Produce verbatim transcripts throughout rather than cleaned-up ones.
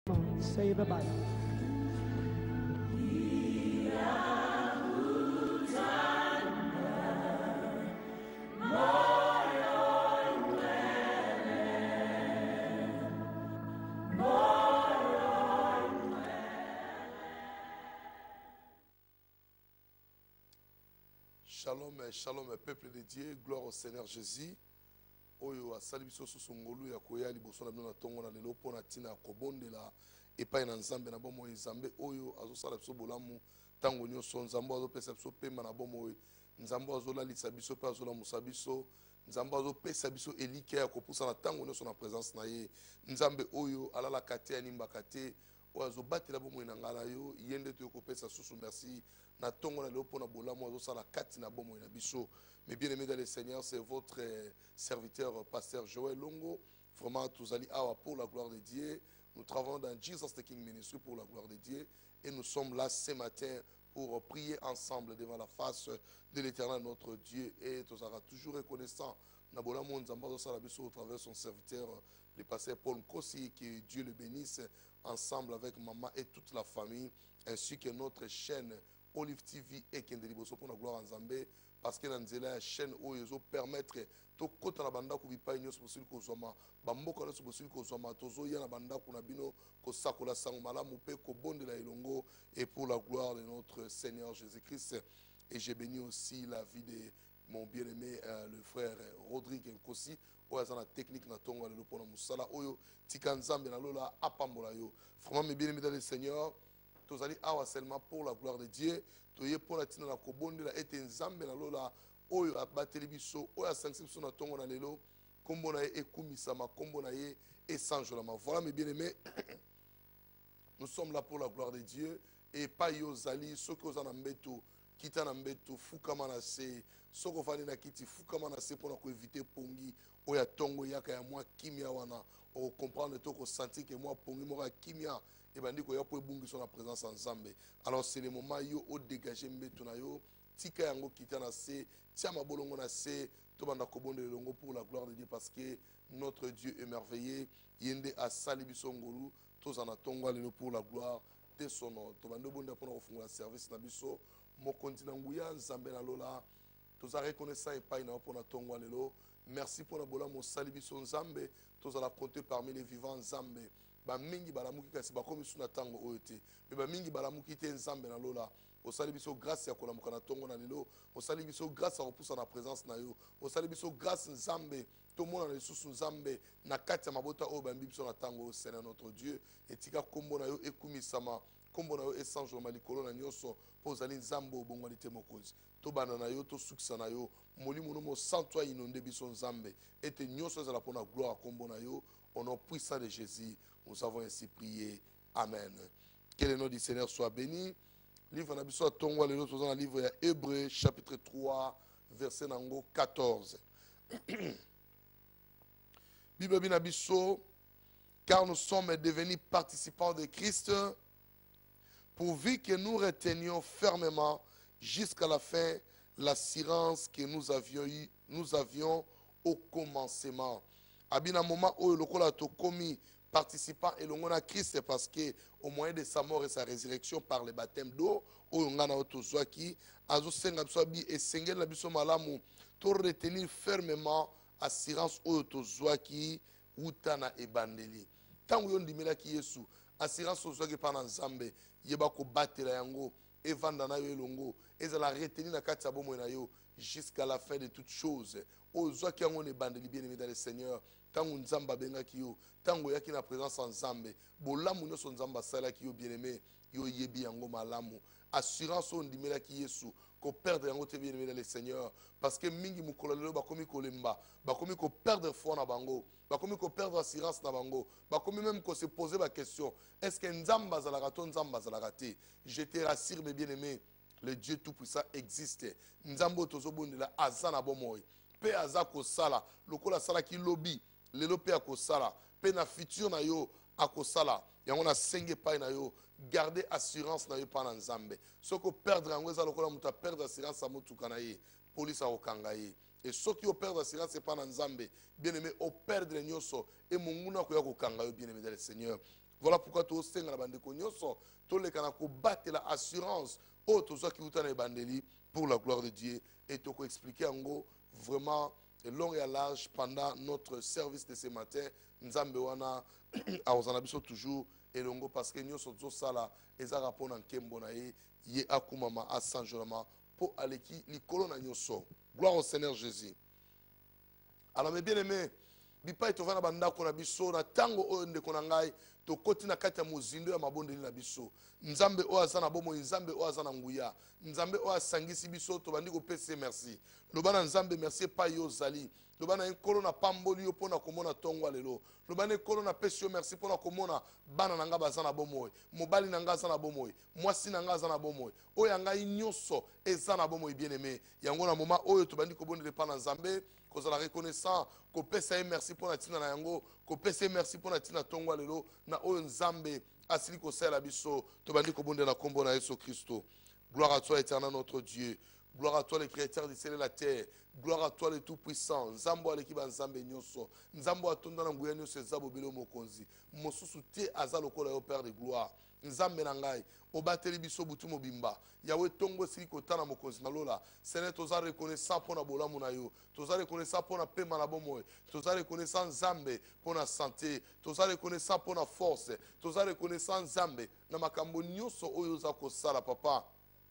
Say bye-bye. Shalom, shalom, peuple de Dieu, gloire au Seigneur Jésus. Oyo asali biso susu ngolu ya koya liboso na bino na tongo na lelo pona tina kobondela epai na nzambe na bomo nzambe oyo azosala biso bolamu tango nyonso nzambe azopesa biso pemba na bomo nzambe azolalisa biso pe azolamusa biso nzambe azopesa biso elike ya kopusa na tango nyonso na présence na ye nzambe oyo alalaka te animbaka te oyo azobatela bomoi na ngai na yo ye nde toyokopesa susu merci na tongo na lelo mpona bolamu azosala kati na bomoi na biso. Mais bien aimé dans le Seigneur, c'est votre euh, serviteur, pasteur Joël Longo. Vraiment, tous allez pour la gloire de Dieu. Nous travaillons dans Jesus the King Ministry pour la gloire de Dieu. Et nous sommes là ce matin pour prier ensemble devant la face de l'Éternel, notre Dieu. Et tu seras toujours reconnaissant. Nabola Monzamba au travers de son serviteur, le pasteur Paul Nkossi, que Dieu le bénisse, ensemble avec maman et toute la famille, ainsi que notre chaîne Olive T V et Kendeliboso pour la gloire en Zambé. Parce que dans la chaîne où ils permettre to kota na banda ku bipai nyos possible ko zoma bamboka na possible ko zoma tozo ya na banda ku na bino ko sakola sango malamu pe ko bondela ilongo et pour la gloire de notre Seigneur Jésus-Christ. Et j'ai béni aussi la vie de mon bien-aimé euh, le frère Rodrigue Nkosi oyo aza na technique na tongo lelo pona musala oyo tika nzambe na lola apambola yo. Vraiment mes bien-aimés dans le Seigneur, tous allez awa seulement pour la gloire de Dieu. Toye pour la tina na kobonde la ete nzambe na lola oyo abateli biso oyo asangisi biso na tongo na lelo kombo na ye ekumisama kombo na ye esanjolama. Voilà mes bien-aimés, nous sommes là pour la gloire de Dieu et pas yo zali soki oza na mbeto kita na mbeto fukama na se soko ofandi na kiti fukama na se mpona koevite pongi oyo ya tongo yaka ya mwa kimia wana okomprendre to kosentir ke mwa pongi moko ya kimia ebandi koya po ebungiso na présence en Nzambe. Alors c'est le moment yo o dégager mbeto na yo tika yango kita na se tia mabolongo na se to banda kobonde longo pour la gloire de Dieu parce que notre Dieu est merveilleux yende asali biso ngolu tozana tongo lelo pour la gloire de son nom. To banda bonda pona kofungola service na biso mokonzi na nguya Nzambe na lola toza reconnaissant epai na pona tongo lelo. Merci pour la bola mo sali biso Nzambe tozala compter parmi les vivants Nzambe. Ba mingi balamuki kasi bakomi suna tango oyo te me ba mingi balamuki te Nzambe na lola osali biso grâce ya kolamuka na tongo na lelo osali biso grâce ya kopusa na présence na yo osali biso grâce Nzambe tomona na lisusu Nzambe na kati ya mabota oyo bambi biso na tango oyo Seigneur notre Dieu etika kombo na yo ekumisama kombo na yo esanjolama likolo na nyonso mpo ozali Nzambe obongwani te mokonzi tobanda na yo tosukisa na yo molimo no mosantu ayinonde biso Nzambe ete nyonso ezala mpona gloire kombo na yo au nom puissant de Jésus. Nous avons ainsi prié. Amen. Que le nom du Seigneur soit béni. Livre Nabiso Tongo, le autres dans le livre Hébreu, chapitre trois, verset nango quatorze. Bible Nabiso, car nous sommes devenus participants de Christ, pourvu que nous retenions fermement jusqu'à la fin l'assurance que nous avions eu, nous avions au commencement. Abina moment où le kola to commis participant et l'on a Christ parce que au moyen de sa mort et sa résurrection par le baptême d'eau où on a auto zwaki azo senga bisobi et sengel la biso malamu to retenir fermement assurance auto zwaki utana e bandeli tangu yo ndimela ki Yesu assurance zwaki pana Nzambe yeba ko batela yango evanda na yo elongo ezala retenir na kati ya bomo na yo jusqu'à la fin de toutes choses ozwaki yango ne bandeli bien aimé dans le Seigneur. Tango Nzamba bengaki yo tango yaki na présence en Nzambe bolamu nyonso Nzamba salaki yo bien-aimé yo yebi yango malamu assurance on ndimelaki Yesu ko perdre yango te bien-aimé dans le Seigneur parce que mingi mukolo lelo bakomi kolemba bakomi ko perdre foi na bango bakomi ko perdre assurance na bango bakomi même ko se poser la question est-ce que Nzamba zalaka to Nzamba zalaka te. Je te rassure mes bien-aimés, le Dieu tout-puissant existe. Nzambo tozobondela azana bomoy pe azako sala lokola sala ki lobby lelo pe akosala pe na futur na yo akosala yango na senge pai na yo garder assurance na yo pa na Nzambe soko perdre yango eza lokola muta perdre assurance amutuka na ye police akokanga ye et soki o perdre assurance pa na Nzambe bien aimé o perdre nyonso et monguna ko ya kokanga yo bien aimé dans le Seigneur Voilà pourquoi tu as la bande konyoso, tu as battre la assurance, autre soit qui vous bandeli pour la gloire de Dieu. Et tu as expliqué en gros vraiment long et à large pendant notre service de ce matin. Nzambe wana aozanabiso toujours et longo parce que nous sommes sala eza rapport en kembo na ye ye akumama à sanjolama pour aleki likolo na nyoso. Gloire au Seigneur Jésus. Alors mes bien-aimés, bipa etovana bandako na biso na tango oyo ndeko na ngai tokoti na kati ya mozindo ya mabondeli na biso. Nzambe oyo aza na bomo, nzambe oyo aza na nguya, nzambe oyo asangisi biso tobandi kopesa merci. Lobana nzambe merci pa yo zali. Lobana nkolo na pamboli yo pona komona tongo lelo. Lobana nkolo na pesi yo merci pona komona bana nanga baza na bomoy, mobali nanga aza na bomoy, mwasi nanga aza na bomoy. Oyo ngai nyonso eza na bomoy bien-aimé. Yango na moment oyo tobandi kobondela pa na nzambe. Qu'on la reconnaissant, qu'on pèse merci pour la tina na yango, qu'on pèse merci pour la tina tongwa lelo, na o nzambe, asili ko sala biso, to bandi ko bonde na kombo na Yesu Christo. Gloire à toi éternel notre Dieu. Gloire à toi le créateur du ciel et la terre. Gloire à toi le tout-puissant. Nzambo alekiba nzambe nyonso. Nzambo atonda na nguya nyonso ezabo bilo mokonzi. Mosusu te aza lokola yo Père de gloire. Nzambe na ngai obateli biso butu mobimba yawe tongo sili kotana mokonzi na lola Seigneur toza reconnaissant pona bolamu na yo toza reconnaissant pona pema na bomoy toza reconnaissant Nzambe pona santé toza reconnaissant pona force toza reconnaissant Nzambe na makambo nyonso oyo za kosala papa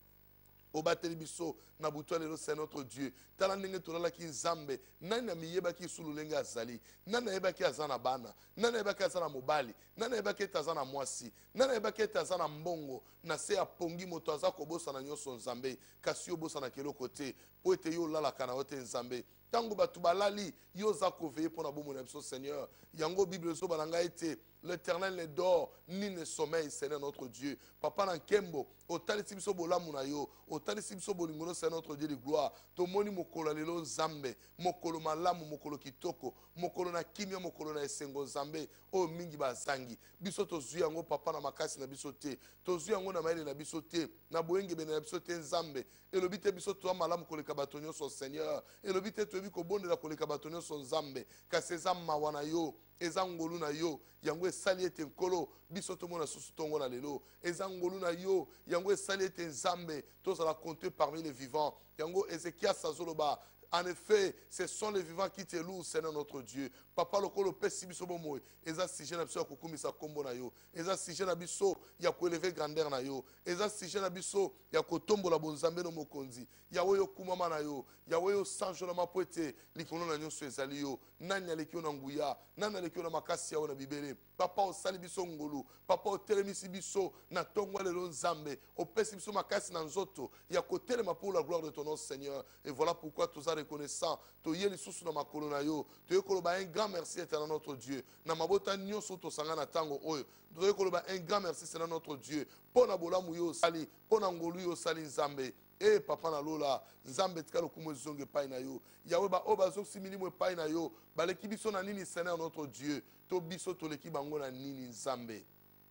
obateli biso na butu lelo c'est notre Dieu tala ndenge tolala ki Nzambe nani na miyeba ki sululenga azali nani na yeba ki azana bana nani na yeba ki azana mobali nani na yeba ki azana mwasi nani na yeba ki azana mbongo na se ya pongi moto aza kobosa na nyonso Nzambe kasi yo bosa na keloko te po ete yo lala kana ote Nzambe tango batu balali yo za koveye pona bomo na biso Seigneur yango Bible so bananga ete l'Éternel ne dort ni ne sommeille, Seigneur notre Dieu. Papa Nankembo, otali sibiso bolamu na yo, otali sibiso bolingono Seigneur notre Dieu de gloire. Tomoni mokolo lelo Nzambe, mokolo malamu, mokolo kitoko, mokolo na kimia, mokolo na esengo Nzambe, o mingi bazangi. Biso tozui yango papa na makasi na biso te, tozui yango na maile na biso te, na boenge bene na biso te Nzambe. Elobite biso toa malamu koleka batonyo so Seigneur. Elobite toyebi kobondela koleka batonyo so Nzambe. Kasi eza mawa na yo, eza ngolu na yo, yango esali ete nkolo biso tomona susu tongo na lelo eza ngolu na yo yango esali ete Nzambe tozala compter parmi les vivants yango Ézéchias azoloba. En effet, ce sont les vivants qui te louent, Seigneur notre Dieu. Papa lokolo pesi biso bomoy. Eza sije na biso ya kokumisa kombo na yo. Eza sije na biso ya koelever grandeur na yo. Eza sije na biso ya kotombola bonzambe no mokonzi. Yawe yo kumama na yo. Yawe yo sanjolama po ete likolo na nyonso ezali yo. Nani aleki yo na nguya. Nani aleki yo na makasi yawe na bibele. Papa osali biso ngolu. Papa otelemisi biso na tongwa lelo Nzambe. Opesi biso makasi na nzoto. Ya kotelema pour la gloire de ton nom Seigneur. Et voilà pourquoi tous reconnaissant to yeli susu na makolo na yo to yekoloba un grand merci éternel notre Dieu na mabota nyonso to sanga na tango oyo to yekoloba un grand merci c'est notre Dieu pona bolamu yo sali pona ngolu yo sali Nzambe e papa na lola Nzambe tika lokumu zonge pai na yo yawe ba oba zoksi milimo pai na yo baleki biso na nini Seigneur notre Dieu to biso to leki bango na nini Nzambe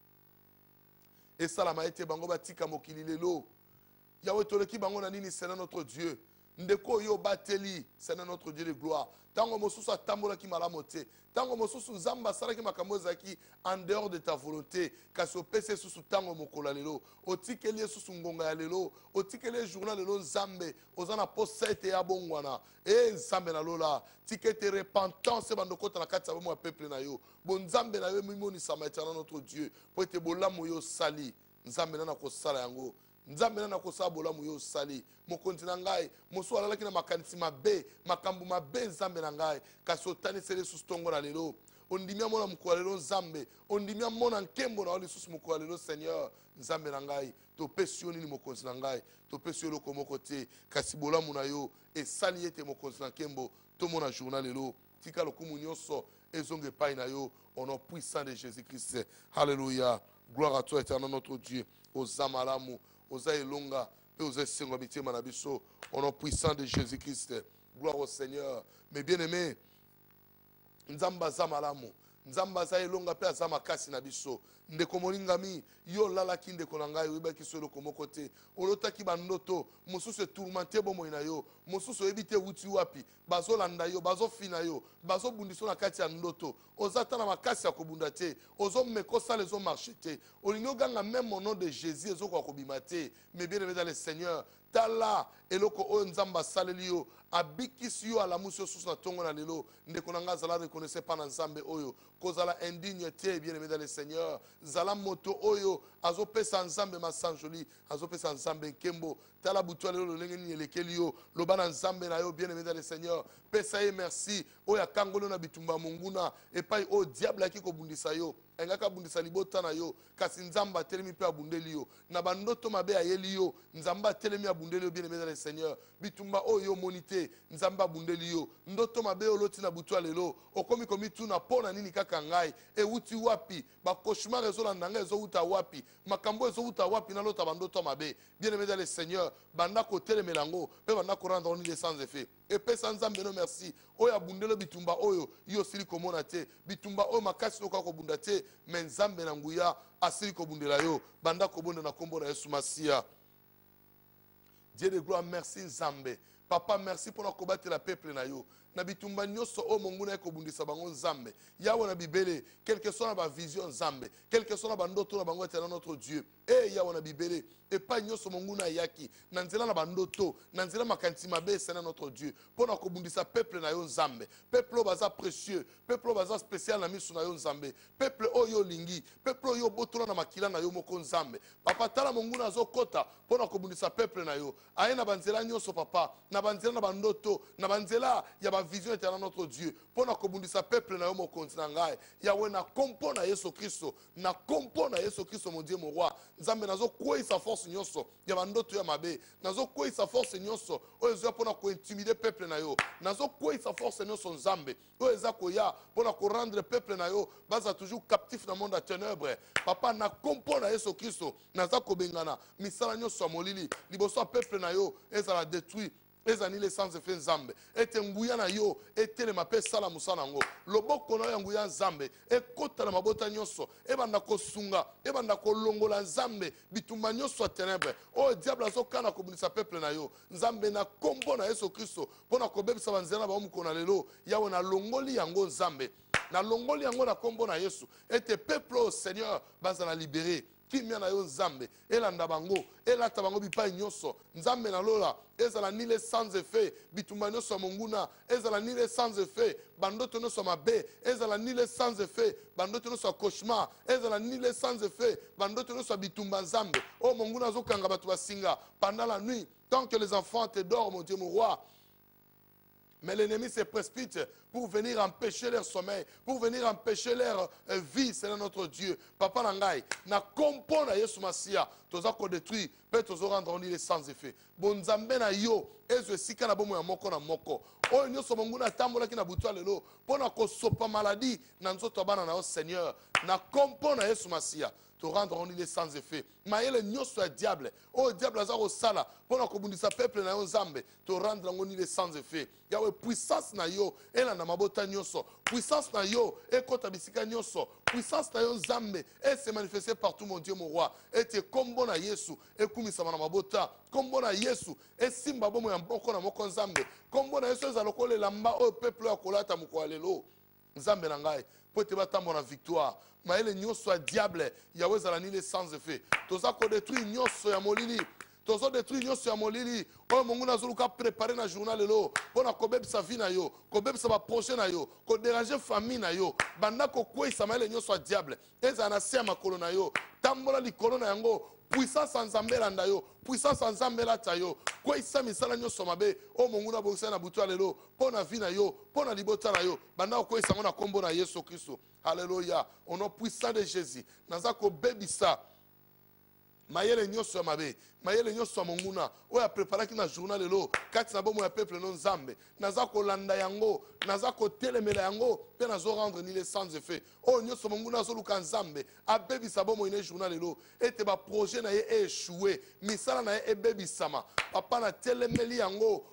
e salama ete bango batika mokili lelo yawe to leki bango na nini Seigneur notre Dieu ndeko yo bateli Seigneur notre Dieu de gloire tango mosusu atambola ki malamu te tango mosusu Nzambe asalaki makambo ezaki en dehors de ta volonté kasi opesi susu tango mokolo lelo otikeli susu ngonga ya lelo otikeli journal lelo Nzambe oza na posa ete ya bongwana e Nzambe na lola tikete repentance bandokota na kati ya bomo ya peuple na yo bon Nzambe na yo mimonisama éternel notre Dieu po ete bolamu yo sali Nzambe na kosala yango Nzambe na kosala bolamu yo sali mokonzi na ngai mosu alalaki na makanisi mabe makambo mabe Nzambe na ngai kasi otaniseli susu tongo na lelo ondimi amona mokolo lelo Nzambe ondimi amona nkembo na yo lisusu mokolo lelo Seigneur Nzambe na ngai topesi yo nini mokonzi na ngai topesi yo eloko moko te kasi bolamu na yo esali ete mokonzi na nkembo tomona journal lelo tika lokumu nyonso ezonga epai na yo au nom puissant de Jésus-Christ. Alléluia. Gloire à toi éternel notre Dieu. Oza malamu oza elonga et oza sengo bitima na biso au nom puissant de Jésus-Christ. Gloire au Seigneur. Mes bien-aimés, Nzamba za malamu Nzamba za elonga pe aza makasi na biso ndeko molingami yo lalaki ndeko na ngai oyebaki so eloko moko te olotaki bandoto mosusu etourmente bomoi na yo mosusu oyebi te euti wapi bazolanda yo bazofina yo bazobundisa na kati ya ndoto oza ta na makasi ya kobunda te ozomeka osala ezomarche te olingi oganga même au nom de Jésus ezokoka kobima te mais bien aimé dans le Seigneur tala eloko oyo nzambe asaleli yo abikisi yo alamusi yo susu na ntongo na lelo ndeko na ngai azala reconnaisse pa na nzambe oyo kozala indigne te bien aimé dans le Seigneur zala moto oyo azopesa nzambe masanjoli azopesa nzambe nkembo tala butu ya lelo lolenge nini elekeli yo loba na nzambe na yo bien aimé dans le Seigneur pesa ye merci oyo akangoli yo na bitumba ya monguna epai oyo diable ayaki kobundisa yo engaka abundisa libota na yo kasi nzambe atelemi mpe abundeli yo na bandoto mabe ayeli yo nzambe atelemi abundeli yo bien aimé dans le Seigneur bitumba oyo yo moni te nzambe abundeli yo ndoto mabe oloti na butu ya lelo okomi komituna mpo na nini kaka ngai ewuti wapi bakoshimar ezolanda ngai ezowuta wapi makambo ezowuta wapi nalota bandoto mabe bien aimé dans le Seigneur banda kotelemela yango mpe banda korendre nini sans effet epesa nzambe no merci oyo abundelo bitumba oyo yo osili komona te bitumba oyo makasi lokoka kobunda te me nzambe na nguya asili kobundela yo banda kobonda na kombo na Yesu Masiya. Dieu de gloire merci nzambe papa merci pour na kobatela peuple na yo na bitumba nyonso o monguna ekobundisa bango nzambe yawe na bibele quelque soit na ba vision nzambe quelque soit na bandoto na bango etana notre Dieu e yawe na bibele epai nyonso monguna yaki na nzela na bandoto na nzela makanisi mabe esena notre Dieu pona kobundisa peuple na yo nzambe peuple baza précieux peuple baza spécial na miso na yo nzambe peuple oyo lingi peuple oyo botola na makila na yo moko nzambe papa tala monguna azokota pona kobundisa peuple na yo aye na banzela nyonso papa na banzela na bandoto na banzela ya ba vision éternelle notre Dieu pona kobundisa peuple na yo mokonzi na ngai yawe na kompo na Yesu Kristo na kompo na Yesu Kristo mon Dieu mon roi nzambe nazo kwisa force nyonso ya bandoto ya mabe nazo kwisa force nyonso oyo ezwa pona ko intimider peuple na yo nazo kwisa force nyonso nzambe oyo eza koya pona ko rendre peuple na yo baza toujours captif na monde à ténèbres papa na kompo na Yesu Kristo naza kobengana misala nyonso ya molili liboso ya peuple na yo ezala détruit ezani le sans effet nzambe ete nguya na yo etelema mpe sala mosala yango loboko na yo ya nguya nzambe ekota na mabota nyonso ebanda kosunga ebanda kolongola nzambe bitumba nyonso ya ténèbre oyo diable azokana kobundisa peuple na yo nzambe na kombo na Yesu Kristo mpo na kobebisa banzela na bango mokolo na lelo yawe nalongoli yango nzambe nalongoli yango na kombo na Yesu ete peuple oyo Seigneur bazala libéré kimia na yo nzambe elanda bango elata bango bipai nyonso nzambe na lola ezala nile sans effet bitumba nyonso ya monguna ezala nile sans effet bandoto nyonso ya mabe ezala nile sans effet bandoto nyonso ya cauchemar ezala nile sans effet bandoto nyonso ya bitumba nzambe o monguna azokanga bato basinga pendant la nuit tant que les enfants te dorment mon Dieu mon roi. Mais l'ennemi se précipite pour venir empêcher leur sommeil, pour venir empêcher leur euh, vie, c'est notre Dieu. Papa Nangai, na kompo na Yesu Masiya, toza ko détruire, peut toza rendre les sans effet. Bonzambe na yo, ezo esika na bomo ya moko na moko. Oyo nyonso monguna tambola ki na butu lelo, pona ko sopa maladie na nzoto bana na yo Seigneur. Na kompo na Yesu Masiya. Te rendre les sans effet. Maël nyonso ya diable. Oh diable azaro sala. Pona kobundisa peuple na yo nzambe. Te rendre les sans effet. Yawe puissance na yo. Ela na mabota nyonso. Puissance na yo. Ekota bisika nyonso. Puissance na yo nzambe. Et se manifester partout mon Dieu mon roi. Et te kombo na Yesu. Ekumisa na mabota. Kombo na Yesu. Et simba bomo ya mboko na moko nzambe. Kombo na Yesu ezalokole lamba o peuple ya kolata moko alelo. Nzambe na ngai. Po te batambo na victoire. Maële nyonso ya diable yawe ezala nile sans effet toza kodétruire nyonso ya molili tozo détruire nyonso ya molili oyo monguna azoluka préparer na journal lelo mpona kobebisa vie na yo kobebisa baprojet na yo kodéranger famille na yo banda kokweyisa maele nyonso ya diable ezala na se ya makolo na yo tambola likolo na yango puissance ya nzambe elanda yo puissance ya nzambe elata yo kweyisa misala nyonso mabe oyo monguna abongisai na butu ya lelo mpo na vie na yo mpo na libota na yo banda kokweyisa yango na kombo na Yesu Kristo. Alléluia. Au nom puissant de Jésus. Naza ko bebisa. Mayele nyonso ya mabe. Mayele nyonso ya monguna. Oya preparaki na journal lelo. Kati na bomo ya peuple non nzambe. Naza ko landa yango. Naza ko telemela yango. Pe nazo rendre ni les sans effet. O nyonso monguna zo luka nzambe. A bebisa bomo ine journal lelo. Ete ba projet na ye échoué. Misala na ye e bebisama. Papa na telemeli yango.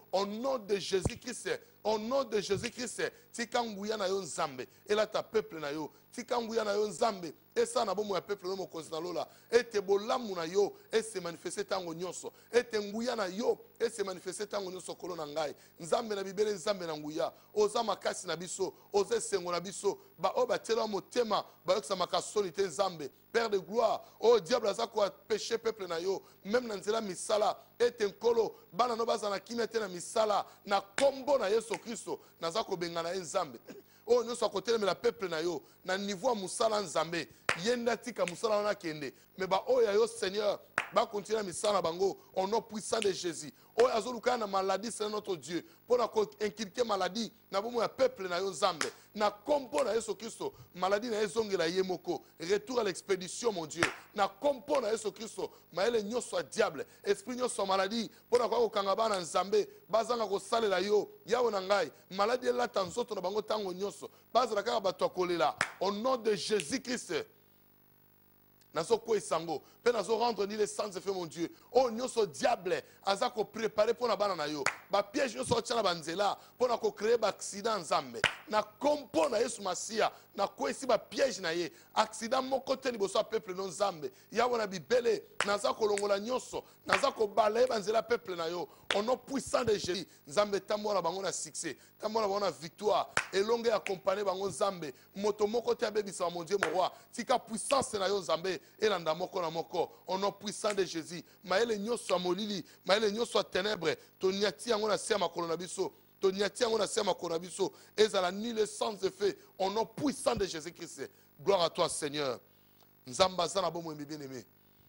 au nom de Jésus-Christ, au nom de Jésus-Christ, tika nguya na yo nzambe, ela ta peuple na yo, tika nguya na yo nzambe, et ça na bomo ya peuple no mokonzi na lola, ete bolamu na yo, et se manifester tango nyonso, ete nguya na yo, et se manifester tango nyonso kolo na ngai, nzambe na bibele nzambe na nguya, oza makasi na biso, oza sengo na biso, ba o ba tela motema, ba yoksa makasoni te nzambe, Père de gloire, oh diable aza ko péché peuple na yo, même na nzela misala, ete nkolo, bana no baza na kimia te na misala, na kombo na Yesu Kristo, naza ko benga na nzambe. Oh nyonso akotelemela peuple na yo, na niveau musala nzambe, yenda tika musala wana kende, mais ba oh ya yo Seigneur, ba continuer misala bango, au nom puissant de Jésus. Oh azoluka na maladie, c'est notre Dieu, pour na inculquer maladie, na bomo ya peuple na yo nzambe, na kombo na Yesu Kristo, maladie na ezongela yemoko, retour à l'expédition mon Dieu, na kombo na Yesu Kristo, maele nyonso diable, esprit nyonso maladie, pour na ko kangaba na nzambe, bazanga ko salela yo, yawo na ngai, maladie la tanzoto na bango tango nyonso, bazala kaka bato akolela, au nom de Jésus-Christ. Nazo ko isango pe nazo rendre ni les sans effet mon Dieu oh nyonso diable aza ko préparer pour na bana na yo ba piège nyonso tia na banzela pour na ko créer ba accident nzambe na kompo na Yesu Masia na ko esi ba piège na ye accident moko te liboso peuple non nzambe yawo na bibele naza ko longola nyonso naza ko balaye banzela peuple na yo au nom puissant de Jésus nzambe tambola bango na succès tambola bango na victoire elonge accompagner bango nzambe moto moko te abebisa mon Dieu mon roi tika puissance na yo nzambe elanda moko na moko au nom puissant de Jésus maele nyonso ya molili maele nyonso ya ténèbres toniati yango na se ya makolo na biso toniati yango na se ya makolo na biso ezala nul sans effet au nom puissant de Jésus-Christ. Gloire à toi Seigneur. Nzamba aza na bomoi bien-aimé.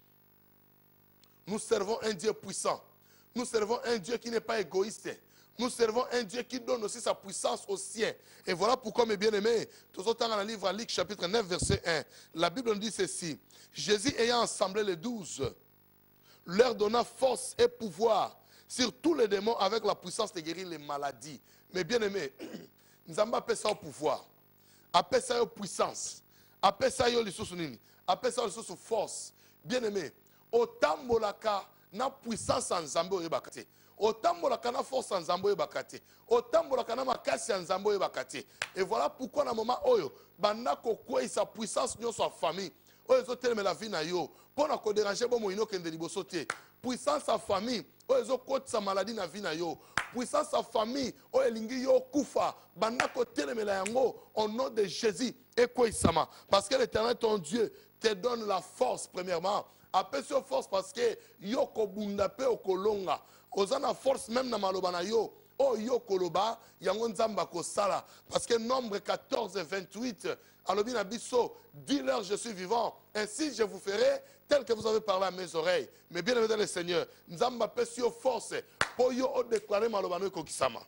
Nous servons un Dieu puissant. Nous servons un Dieu qui n'est pas égoïste. Nous servons un Dieu qui donne aussi sa puissance aux siens. Et voilà pourquoi, mes bien-aimés, tout autant dans le livre Luc chapitre neuf, verset un, la Bible nous dit ceci. Jésus ayant assemblé les douze, leur donna force et pouvoir sur tous les démons avec la puissance de guérir les maladies. Mais bien-aimés, nous avons appelé ça au pouvoir, appelé ça au puissance, appelé ça au lissosunini, appelé ça au force. Bien-aimés, autant molaka na puissance en Zambo et Bakate. Otambolaka na force en Zambo et Bakate. Otambolaka na makasi en Zambo et Bakate. Et voilà pourquoi dans le moment oyo banda kokwe sa puissance nyo sa famille. Oyo zo teleme la vie na yo. Pona ko déranger bo mo ino kende liboso te. Puissance sa famille. Oyo zo kote sa maladie na vie na yo. Puissance sa famille. Oyo lingi yo kufa. Banda ko teleme la yango au nom de Jésus. Et quoi isama. Parce que l'Éternel ton Dieu te donne la force premièrement. Appelle sur force parce que yo ko bunda pe okolonga. Ozana force même na maloba na yo. Oh yo koloba yango nzamba ko sala parce que nombre quatorze et vingt-huit alobi na biso dis-leur je suis vivant ainsi je vous ferai tel que vous avez parlé à mes oreilles. Mais bien aimé dans le Seigneur, nzamba pe sur force pour yo o déclarer maloba no ko kisama.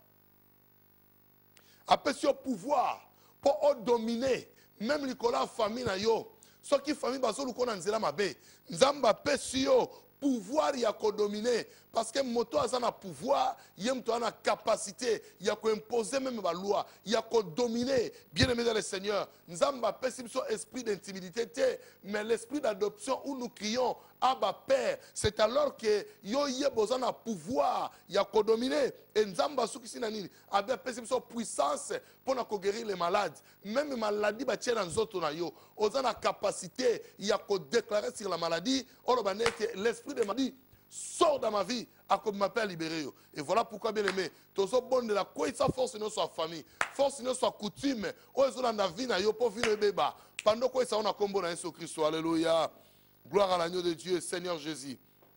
Appelle sur pouvoir pour o dominer même likola famille na yo. Ce qui famille baso lukona nzela mabe. Nzamba pe sur pouvoir ya ko dominer parce que moto azana pouvoir yem to ana capacité ya ko imposer même ba loi ya ko dominer bien aimé dans le Seigneur nzamba pesi biso esprit d'intimidité mais l'esprit d'adoption où nous crions Abba Père c'est alors que yo ye besoin na pouvoir ya ko dominer et nzamba sukisi na nini abe pesi biso puissance pour na ko guérir les malades même maladie ba tient dans nzoto na yo ozana capacité ya ko déclarer sur la maladie olo banete l'esprit de maladie sors dans ma vie, à comme m'appelle libéré. Et voilà pourquoi, bien aimé, toujours bon de la quoi sa force dans sa famille, force dans sa coutume, où est-ce dans la vie, na yo pour venir bébé. Pendant quoi ça on a combo dans Jésus Christ, alléluia. Gloire à l'agneau de Dieu, Seigneur Jésus.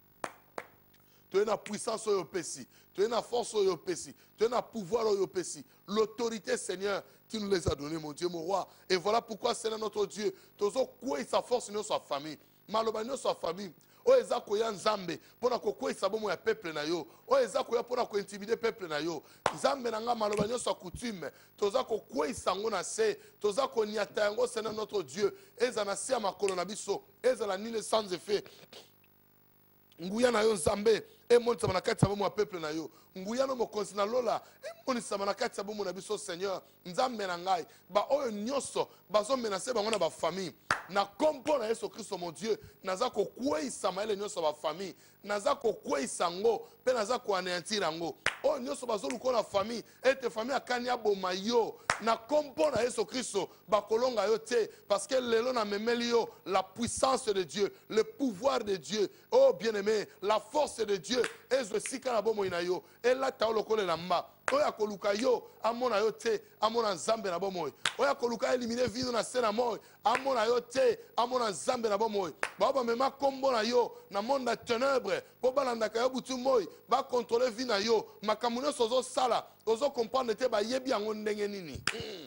Tu as la puissance au Pessi, tu as la force au Pessi, tu as le pouvoir au Pessi, l'autorité, Seigneur, tu nous les as donné, mon Dieu, mon roi. Et voilà pourquoi, Seigneur notre Dieu, toujours quoi sa force dans sa famille, malobano dans sa famille. O ezako ya nzambe pona kokwesa bomo ya peuple na yo o ezako ya pona ko intimider peuple na yo nzambe na nga maloba nyoso ya coutume toza kokwesa ngo na se toza ko niata yango Seigneur notre Dieu eza na se ya makolo na biso eza la nile sans effet nguya na yo nzambe emonisama na kati ya bomo ya peuple na yo nguya no mokonzi na lola emonisama na kati ya bomo na biso Seigneur nzambe na ngai ba oyo nyonso bazomenase bango na bafamille na kompo na Yesu Kristo mon Dieu naza kokweyisama ele nyonso bafamille naza kokweyisa ngo mpe naza koanéantir yango oyo nyonso bazoluka na famille ete famille akani aboma yo na kompo na Yesu Kristo bakolonga yo te parce que lelo na memeli yo la puissance de Dieu le pouvoir de Dieu oh bien-aimé la force de Dieu ezwe sika na bomoi na yo elata yo lokolela mba oyo akoluka yo amona yo te amona nzambe na bomoi oyo akoluka elimine vino na se na moi amona yo te amona nzambe na bomoi bao bamema kombo na yo na monde ya ténèbre mpo balandaka yo butu moi bakontrole vi na yo makambo nyonso ozosala ozokomprendre te bayebi yango ndenge nini mm.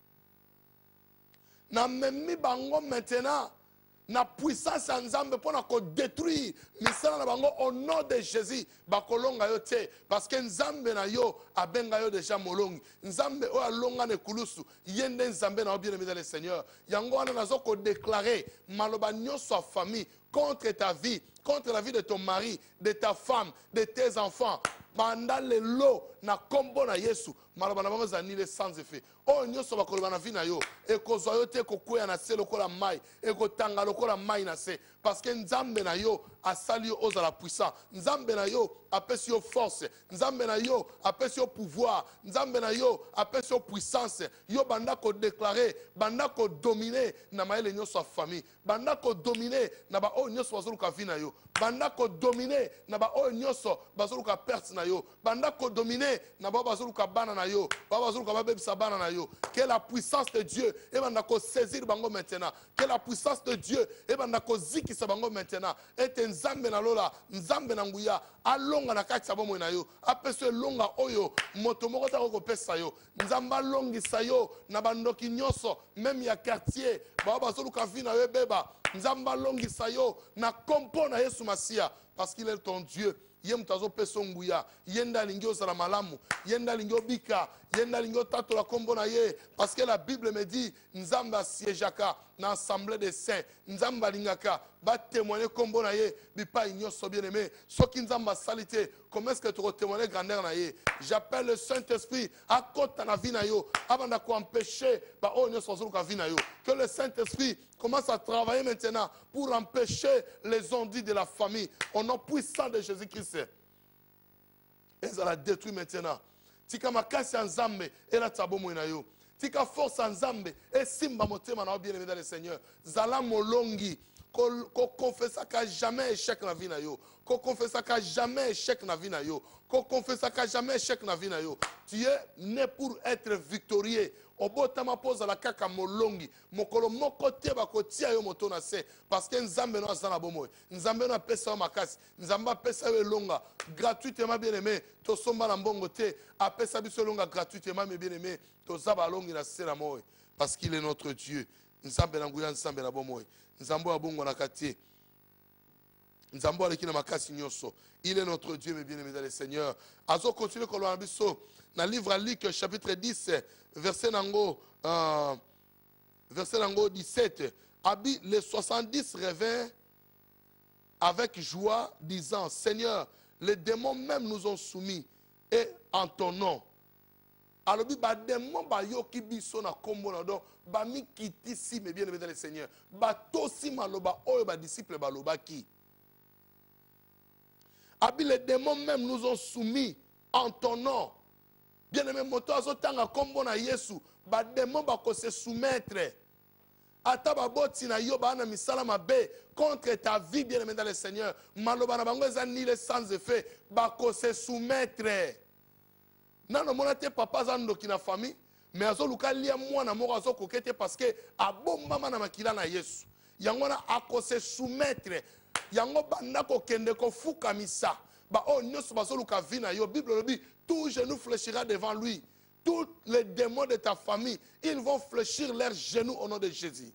na memi bango maintenant na puissance ya nzambe mpona kodétruire misala na bango au nom de Jésus bakolonga yo te parce que nzambe na yo abenga yo déjà molongi nzambe oyo alonga na ekulusu ye nde nzambe na yo bien aimé dans le Seigneur yango wana nazo kodéclare maloba nyonso ya famille contre ta vie contre la vie de ton mari de ta femme de tes enfants banda lelo na kombo na Yesu maloba na bango ezanile sans effet oyo nyonso bakoloba na vie na yo ekozwa yo te ekokweya na se lokola mai ekotanga lokola mai na se parce que nzambe na yo asali yo ozala puissant nzambe na yo apesi yo force nzambe na yo apesi yo pouvoir nzambe na yo apesi yo puissance yo banda kodéclare banda kodomine na mayele nyonso ya famille banda kodomine na baoyo nyonso bazoluka vie na yo banda kodomine na baoyo nyonso bazoluka perte na yo banda kodomine na bao bazoluka bana na yo bao bazoluka babebisa bana na yo que la puissance de Dieu ebanda kosaisir bango maintenant que la puissance de Dieu ebanda kozikisa bango maintenant ete nzambe na lola nzambe na nguya alonga na kati ya bomoi na yo apesa elonga oyo moto moko tako kopesa yo nzambe alongisa yo na bandoki nyonso meme ya quartier bao bazoluka vi na yo ebeba nzambe alongisa yo na kompo na Yesu Masia parce qu'il est ton Dieu ye moto azopesa nguya ye nde alingi ozala malamu ye nde alingi obika ye nde alingi otatola kombo na ye parce que la Bible me dit nzambe asiégeaka na assemblée des saints nzambe alingaka batémoigner kombo na ye bipai nyonso bien aimé soki nzambe asali te comment est-ce que tokotémoigner grandeur na ye j'appelle le Saint-Esprit akota na vie na yo abanda koempêcher baoyo nyonso bazoluka vie na yo que le Saint-Esprit commence à travailler maintenant pour empêcher les ondits de la famille au nom puissant de Jésus-Christ ezala détruit maintenant tika makasi ya nzambe elata bomoi na yo tika force ya nzambe esimba motema na yo bien aimé dans le Seigneur zala molongi ko confessaka jamais échec na vie na yo ko confessaka jamais échec na vie na yo ko confessaka jamais échec na vie na yo tu es né pour être victorieux obotama pozala kaka molongi mokolo moko te bakotia yo moto na se parce que nzambe no aza na bomoi nzambe no apesa yo makasi nzambe apesa yo elonga gratuitement bien aimé tosomba na mbongo te apesa biso elonga gratuitement mais bien aimé toza balongi na se na moi parce qu'il est notre Dieu nzambe na nguya nzambe na bomoi nzambe wa bongo na kati nzambe aleki na makasi nyonso il est notre Dieu mais bien aimé dans le Seigneur azo continuer koloba na biso na livre à Luc chapitre dix verset nango euh, verset nango dix-sept abi les soixante-dix revinrent avec joie disant Seigneur les démons même nous ont soumis et en ton nom alobi ba démon ba yoki biso na kombo na do ba mikitisi mais bien aimé dans le Seigneur ba tosi maloba oyo ba disciple baloba ki abi les démons même nous ont soumis en ton nom bien aimé moto azotanga kombo na Yesu ba démon ba ko se soumettre ata ba boti na yo ba na misala mabe contre ta vie bien aimé dans le Seigneur maloba na bango eza nile sans effet ba ko se soumettre nano mona te papa zandoki na famille mais azoluka lia mwana moko azokokete parce que abombama na makila na Yesu yango na akose soumettre yango banda kokende kofukamisa ba o nyonso bazoluka vi na yo Bible lobi tout genou fléchira devant lui tous les démons de ta famille ils vont fléchir leurs genoux au nom de Jésus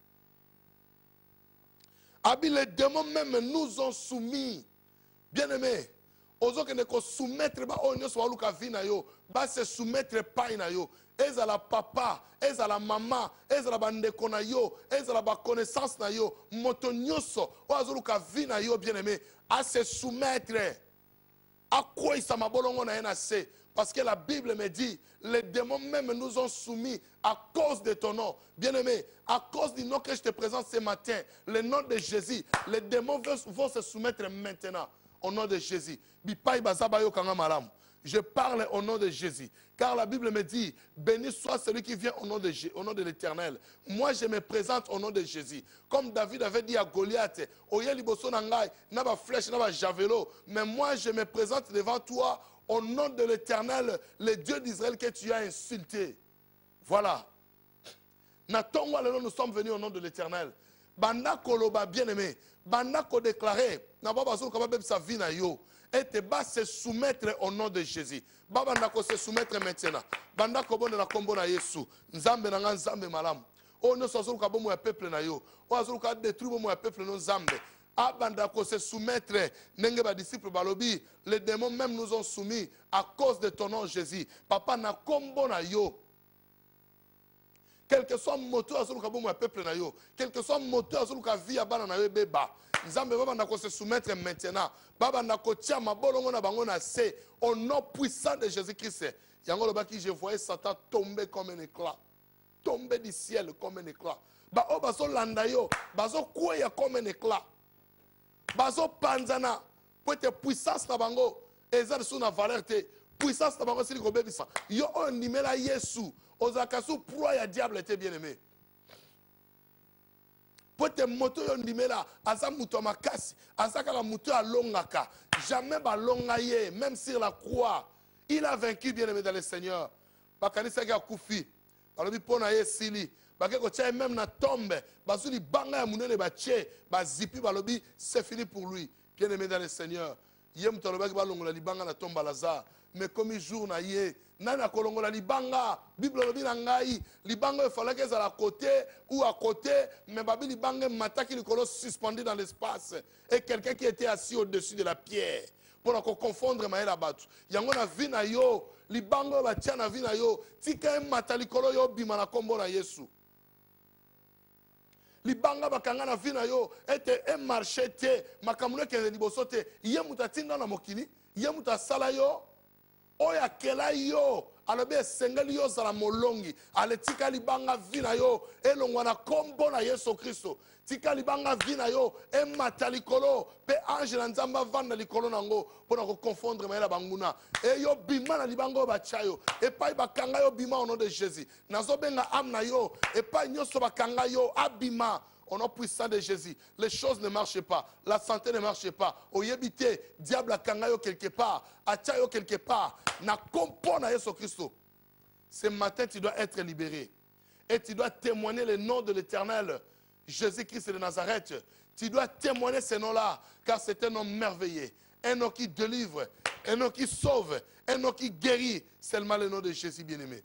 abi les démons même nous ont soumis bien aimé ozokende ko soumettre ba o nyonso baluka vi na yo ba se soumettre pai na yo ezala papa ezala mama ezala bandeko na yo ezala ba connaissance na yo moto nyonso o azoluka vi na yo bien aimé a se soumettre akweyisa mabolongo na ye na se. Parce que la Bible me dit, les démons même nous ont soumis à cause de ton nom. Bien-aimé, à cause du nom que je te présente ce matin, le nom de Jésus, les démons vont se soumettre maintenant au nom de Jésus. Je parle au nom de Jésus. Car la Bible me dit, béni soit celui qui vient au nom de, au nom de l'Éternel. Moi, je me présente au nom de Jésus. Comme David avait dit à Goliath, mais moi, je me présente devant toi au nom de l'Éternel, le Dieu d'Israël que tu as insulté. Voilà. Nous sommes venus au nom de l'Éternel. Banda koloba bien-aimé. Banda ko déclaré. N'a pas besoin de sa vie na yo. Et te bas se soumettre au nom de Jésus. Banda ko se soumettre maintenant. Banda ko bon de la kombo na Yesu. Nzambe na nzambe malam. O no sozuru ka bomo ya peuple na yo. O azuru ka détruire bomo ya peuple no nzambe. Abanda ko se soumettre. Nenge ba disciple balobi. Les démons même nous ont soumis à cause de ton nom Jésus. Papa na kombo na yo. Quel que soit le moteur sur le peuple, quel que soit le moteur sur la vie, Nzambe baba ndako se soumettre maintenant. Baba ndako tia mabolongo na bango na se au nom puissant de Jésus-Christ. Yango loba ki je voyais Satan tomber comme un éclat. Tomber du ciel comme un éclat. Ba o baso landa yo, baso kweya comme un éclat. Baso panzana, pour être puissance na bango, ezar sous na valeur te. Puissance na bango sili ko bebisa. Yo on nimela Yesu. Ozakasu proie ya diable était bien aimé. Pour te moto yon dimela, asa muto makasi, asa kala muto a longaka, jamais ba longaye, même sur la croix, il a vaincu bien aimé dans le Seigneur. Bakani sagi a koufi, balobi pona ye sili, baké ko tchaye même na tombe, basuli banga ya munene ba tche, ba zipi balobi, c'est fini pour lui, bien aimé dans le Seigneur. Yem tolobaki ba longola libanga na tomba Lazare, mais comme il jour na ye, nana kolongola libanga bible lobi na ngai libanga il fallait qu'elle soit à côté ou à côté mais babi libanga mataki likolo suspendu dans l'espace et quelqu'un qui était assis au-dessus de la pierre pour ne confondre maïla batu yango na vi na yo libanga ba tia na vi na yo tika matali kolo yo bima na kombo na Yesu libanga bakanga na vi na yo ete e marché te makamune ke liboso te ye mutatinda na mokili ye mutasala yo oya kela yo alobi esengeli yo zala molongi ale tika libanga vina yo elongwa na kombo na Yesu Kristo tika libanga vina yo emata likolo pe ange na nzamba vanda likolo nango pona ko confondre mayela banguna e yo bima na libanga bacha yo epai bakanga yo bima au nom de Jésus nazo benga am na yo epai nyoso bakanga yo abima. Au nom puissant de Jésus, les choses ne marchent pas, la santé ne marche pas. Oyebite, diable a kangayo quelque part, achayo quelque part, na kompo na Yesu Christo. Ce matin, tu dois être libéré. Et tu dois témoigner le nom de l'Éternel, Jésus-Christ de Nazareth. Tu dois témoigner ce nom-là, car c'est un nom merveilleux. Un nom qui délivre, un nom qui sauve, un nom qui guérit. Seulement le nom de Jésus bien-aimé.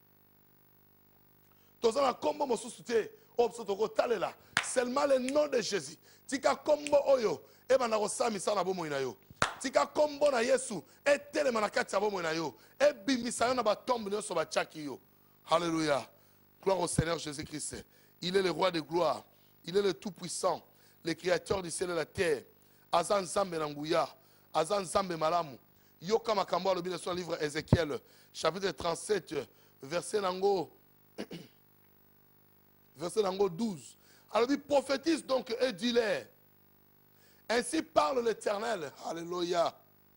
Tous en kombo mosusute, obsotoko talela. Seulement le nom de Jésus. Tika kombo oyo, eba na rosami sana bomo inayo. Tika kombo na Yesu, e telema na kati ya bomo inayo. E bimisa yo na batombe nyo so bachaki yo. Alléluia. Gloire au Seigneur Jésus-Christ. Il est le roi de gloire. Il est le tout-puissant, le créateur du ciel et de la terre. Azan Zambe Nanguya, Azan Zambe Malamu. Yoka makambo alobi na son livre Ézéchiel, chapitre trente-sept, verset nango verset nango douze. Alors il prophétise donc et dis-leur. Ainsi parle l'Éternel. Alléluia.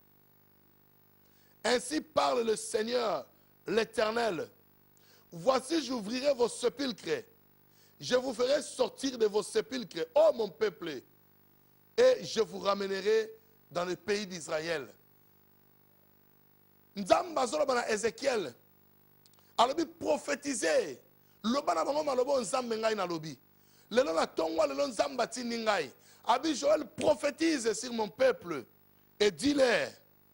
Ainsi parle le Seigneur, l'Éternel. Voici, j'ouvrirai vos sépulcres. Je vous ferai sortir de vos sépulcres, ô mon peuple, et je vous ramènerai dans le pays d'Israël. Nzamba zolobana Ézéchiel. Alors il prophétisait. Lobana bango malobo nzambe ngai na lobi. Lelo na tongwa lelo nzamba tini ngai. Abi Joël prophétise sur mon peuple et dis-leur.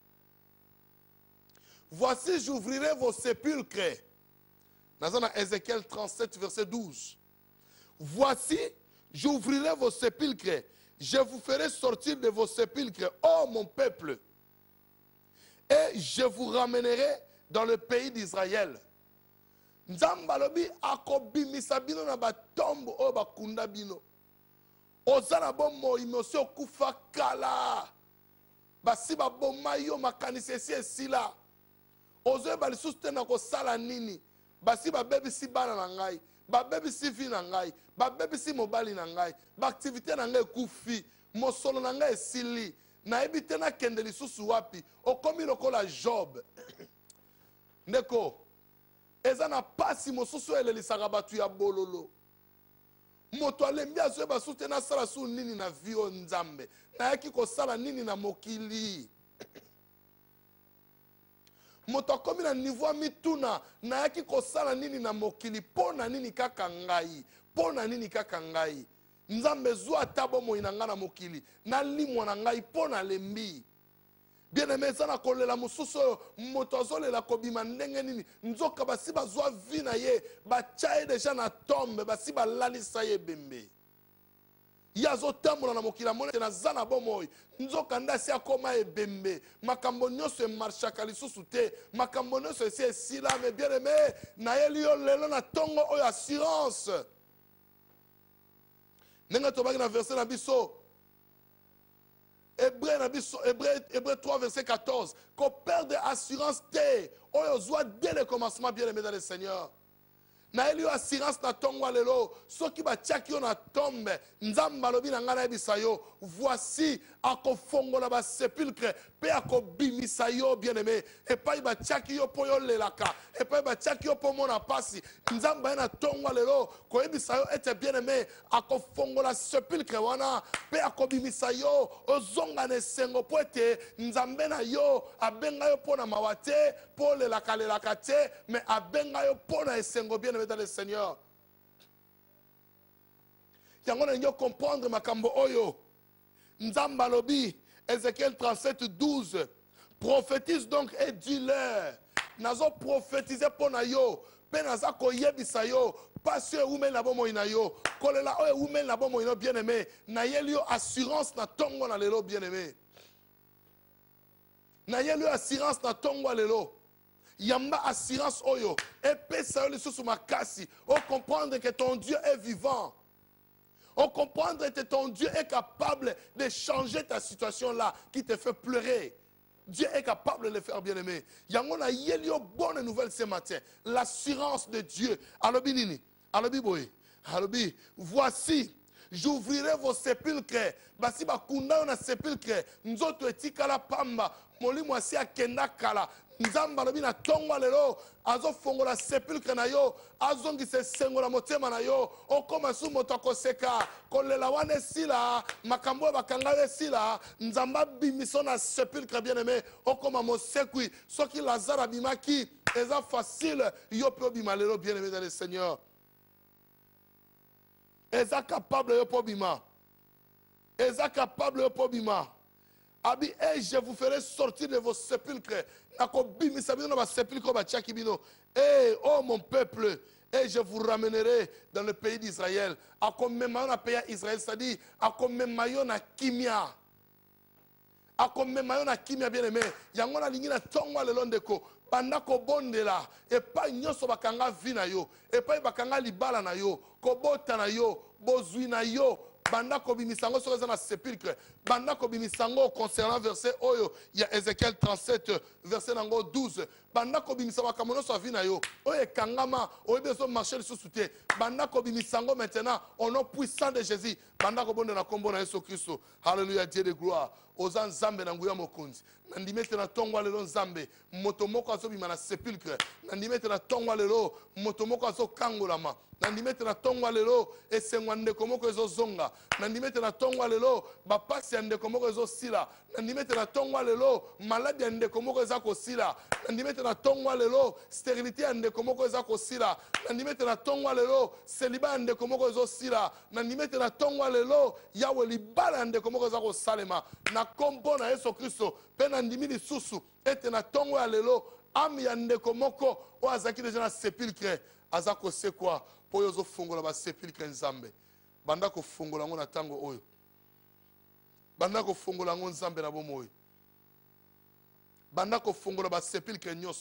Voici j'ouvrirai vos sépulcres. Dans Ézéchiel trente-sept verset douze. Voici j'ouvrirai vos sépulcres. Je vous ferai sortir de vos sépulcres, ô mon peuple. Et je vous ramènerai dans le pays d'Israël. Nzamba lobi akobimisa bino na batombo o bakunda bino. Ozana bomo imosi okufa kala. basi baboma yo makanisi esi esila ozoyeba lisusu te na kosala nini basi babebisi bana na ngai babebisi vi na ngai babebisi mobali na ngai baaktivité na ngai ekufi mosolo na ngai esili nayebi te nakende lisusu wapi okomi lokola Job ndeko eza na pasi mosusu elelisaka bato ya bololo moto alembi azoyeba su te nasala su nini na vi o nzambe nayaki kosala nini na mokili moto akomi na niveau ya mituna nayaki kosala nini na mokili mpo na nini kaka ngai mpo na nini kaka ngai nzambe zwa ata bomoi na ngai na mokili nalimwa na ngai mpo na lembi bien aimé eza na kolela mosusu oyo moto azolela kobima ndenge nini nzoka basi bazwa vi na ye batya ye deja na tombe basi balalisa ye ebembe ye azotambola na mokili amoni te naza na bomoi nzoka nde asi akoma ebembe makambo nyonso emarshaka lisusu te makambo nyonso esi esila me bien aimé nayeli yo lelo na ntongo oyo assurance ndenge tobaki na verset na biso Hébreu na biso Hébreu Hébreu trois verset quatorze qu'on perd de assurance te oyo zwa dès le commencement bien aimé dans le Seigneur na eli yo assurance na tongo lelo soki batiaki yo na tombe nzambe alobi na ngai nayebisa yo voici akofongola basepulcre mpe akobimisa yo bien aimé epai batiaki yo mpo yolelaka epai batiaki yo mpo mona pasi nzambe aye na tongo lelo koyebisa yo ete bien aimé akofongola sepulcre wana mpe akobimisa yo ozonga na esengo mpo ete nzambe na yo abenga yo mpo na mawa te mpo olelaka lelaka te me abenga yo mpo na esengo bien aimé dans le Seigneur. Yango na nyo comprendre makambo oyo. Nzamba lobi, Ézéchiel trente-sept douze. Prophétise donc et dis-leur. Nazo prophétiser pour na yo. Pe naza koyebisa yo. Pas sur oumen na bomo ina yo. Kolela oyo oumen na bomo ina bien aimé. Na yeli yo assurance na tongo na lelo bien aimé. Na yeli yo assurance na tongo lelo. Yamba assurance oyo epesa yo lisusu makasi o comprendre que ton Dieu est vivant o comprendre que ton Dieu est capable de changer ta situation là qui te fait pleurer. Dieu est capable de le faire bien aimé. Yango na yeli yo bonne nouvelle ce matin, l'assurance de Dieu. Alobi nini alobi boy alobi voici j'ouvrirai vos sépulcres basi bakunda yo na sépulcre nzoto etikala pamba molimo asi akenda kala nzamba lobi na tongo lelo azofongola sepulcre na yo azongisa esengo na motema na yo okoma su moto akoseka kolela wana esila makambo bakanga yo esila nzamba bimiso na sepulcre bien aimé okoma mosekwi soki Lazare abimaki eza facile yo pe obima lelo bien aimé dans le Seigneur eza capable yo pe obima eza capable yo pe obima abi et je vous ferai sortir de vos sépulcres. Eh, oh mon peuple, et je vous ramènerai dans le pays d'Israël. A comme na pays Israël, c'est-à-dire a comme na kimia. A comme na kimia bien aimé. Yangona lingina tongwa le londeko. Banda ko bondela et pas nyoso bakanga vina yo et pas bakanga libala na yo kobota na yo bozwi na yo banda ko bimisango sur na sépulcre banda ko bimisango concernant verset oyo il y a Ézéchiel trente-sept verset nango douze banda ko bimisango kamono so vina yo oye kangama oye beso marcher sous soute banda ko bimisango maintenant au nom puissant de Jésus banda ko bonde na kombo na Yesu Kristo. Alléluia, Dieu de gloire. Ozan Zambe na nguya mokonzi nandimete na tongwa lelo Nzambe moto moko azobima na sépulcre nandimete na tongwa lelo moto moko azokangolama nandimete na tongwa lelo esengwa ndeko moko ezozonga nandimete na tongwa lelo bapasi ya ndeko moko ezosila nandimete na tongwa lelo maladi ya ndeko moko eza kosila nandimete na tongwa lelo stérilité ya ndeko moko eza kosila nandimete na tongwa lelo célibat ya ndeko moko ezosila nandimete na tongwa lelo yawe libala ya ndeko moko eza kosalema na kombo na Yesu Kristo pe na ndimi lisusu ete na tongo ya lelo ame ya ndeko moko oyo azalaki deja na sépulcre aza kosekwa mpo oyo ozofungola basépulcre Nzambe banda kofungola yango na ntango oyo banda kofungola yango Nzambe na bomoi banda kofungola basépulcre nyonso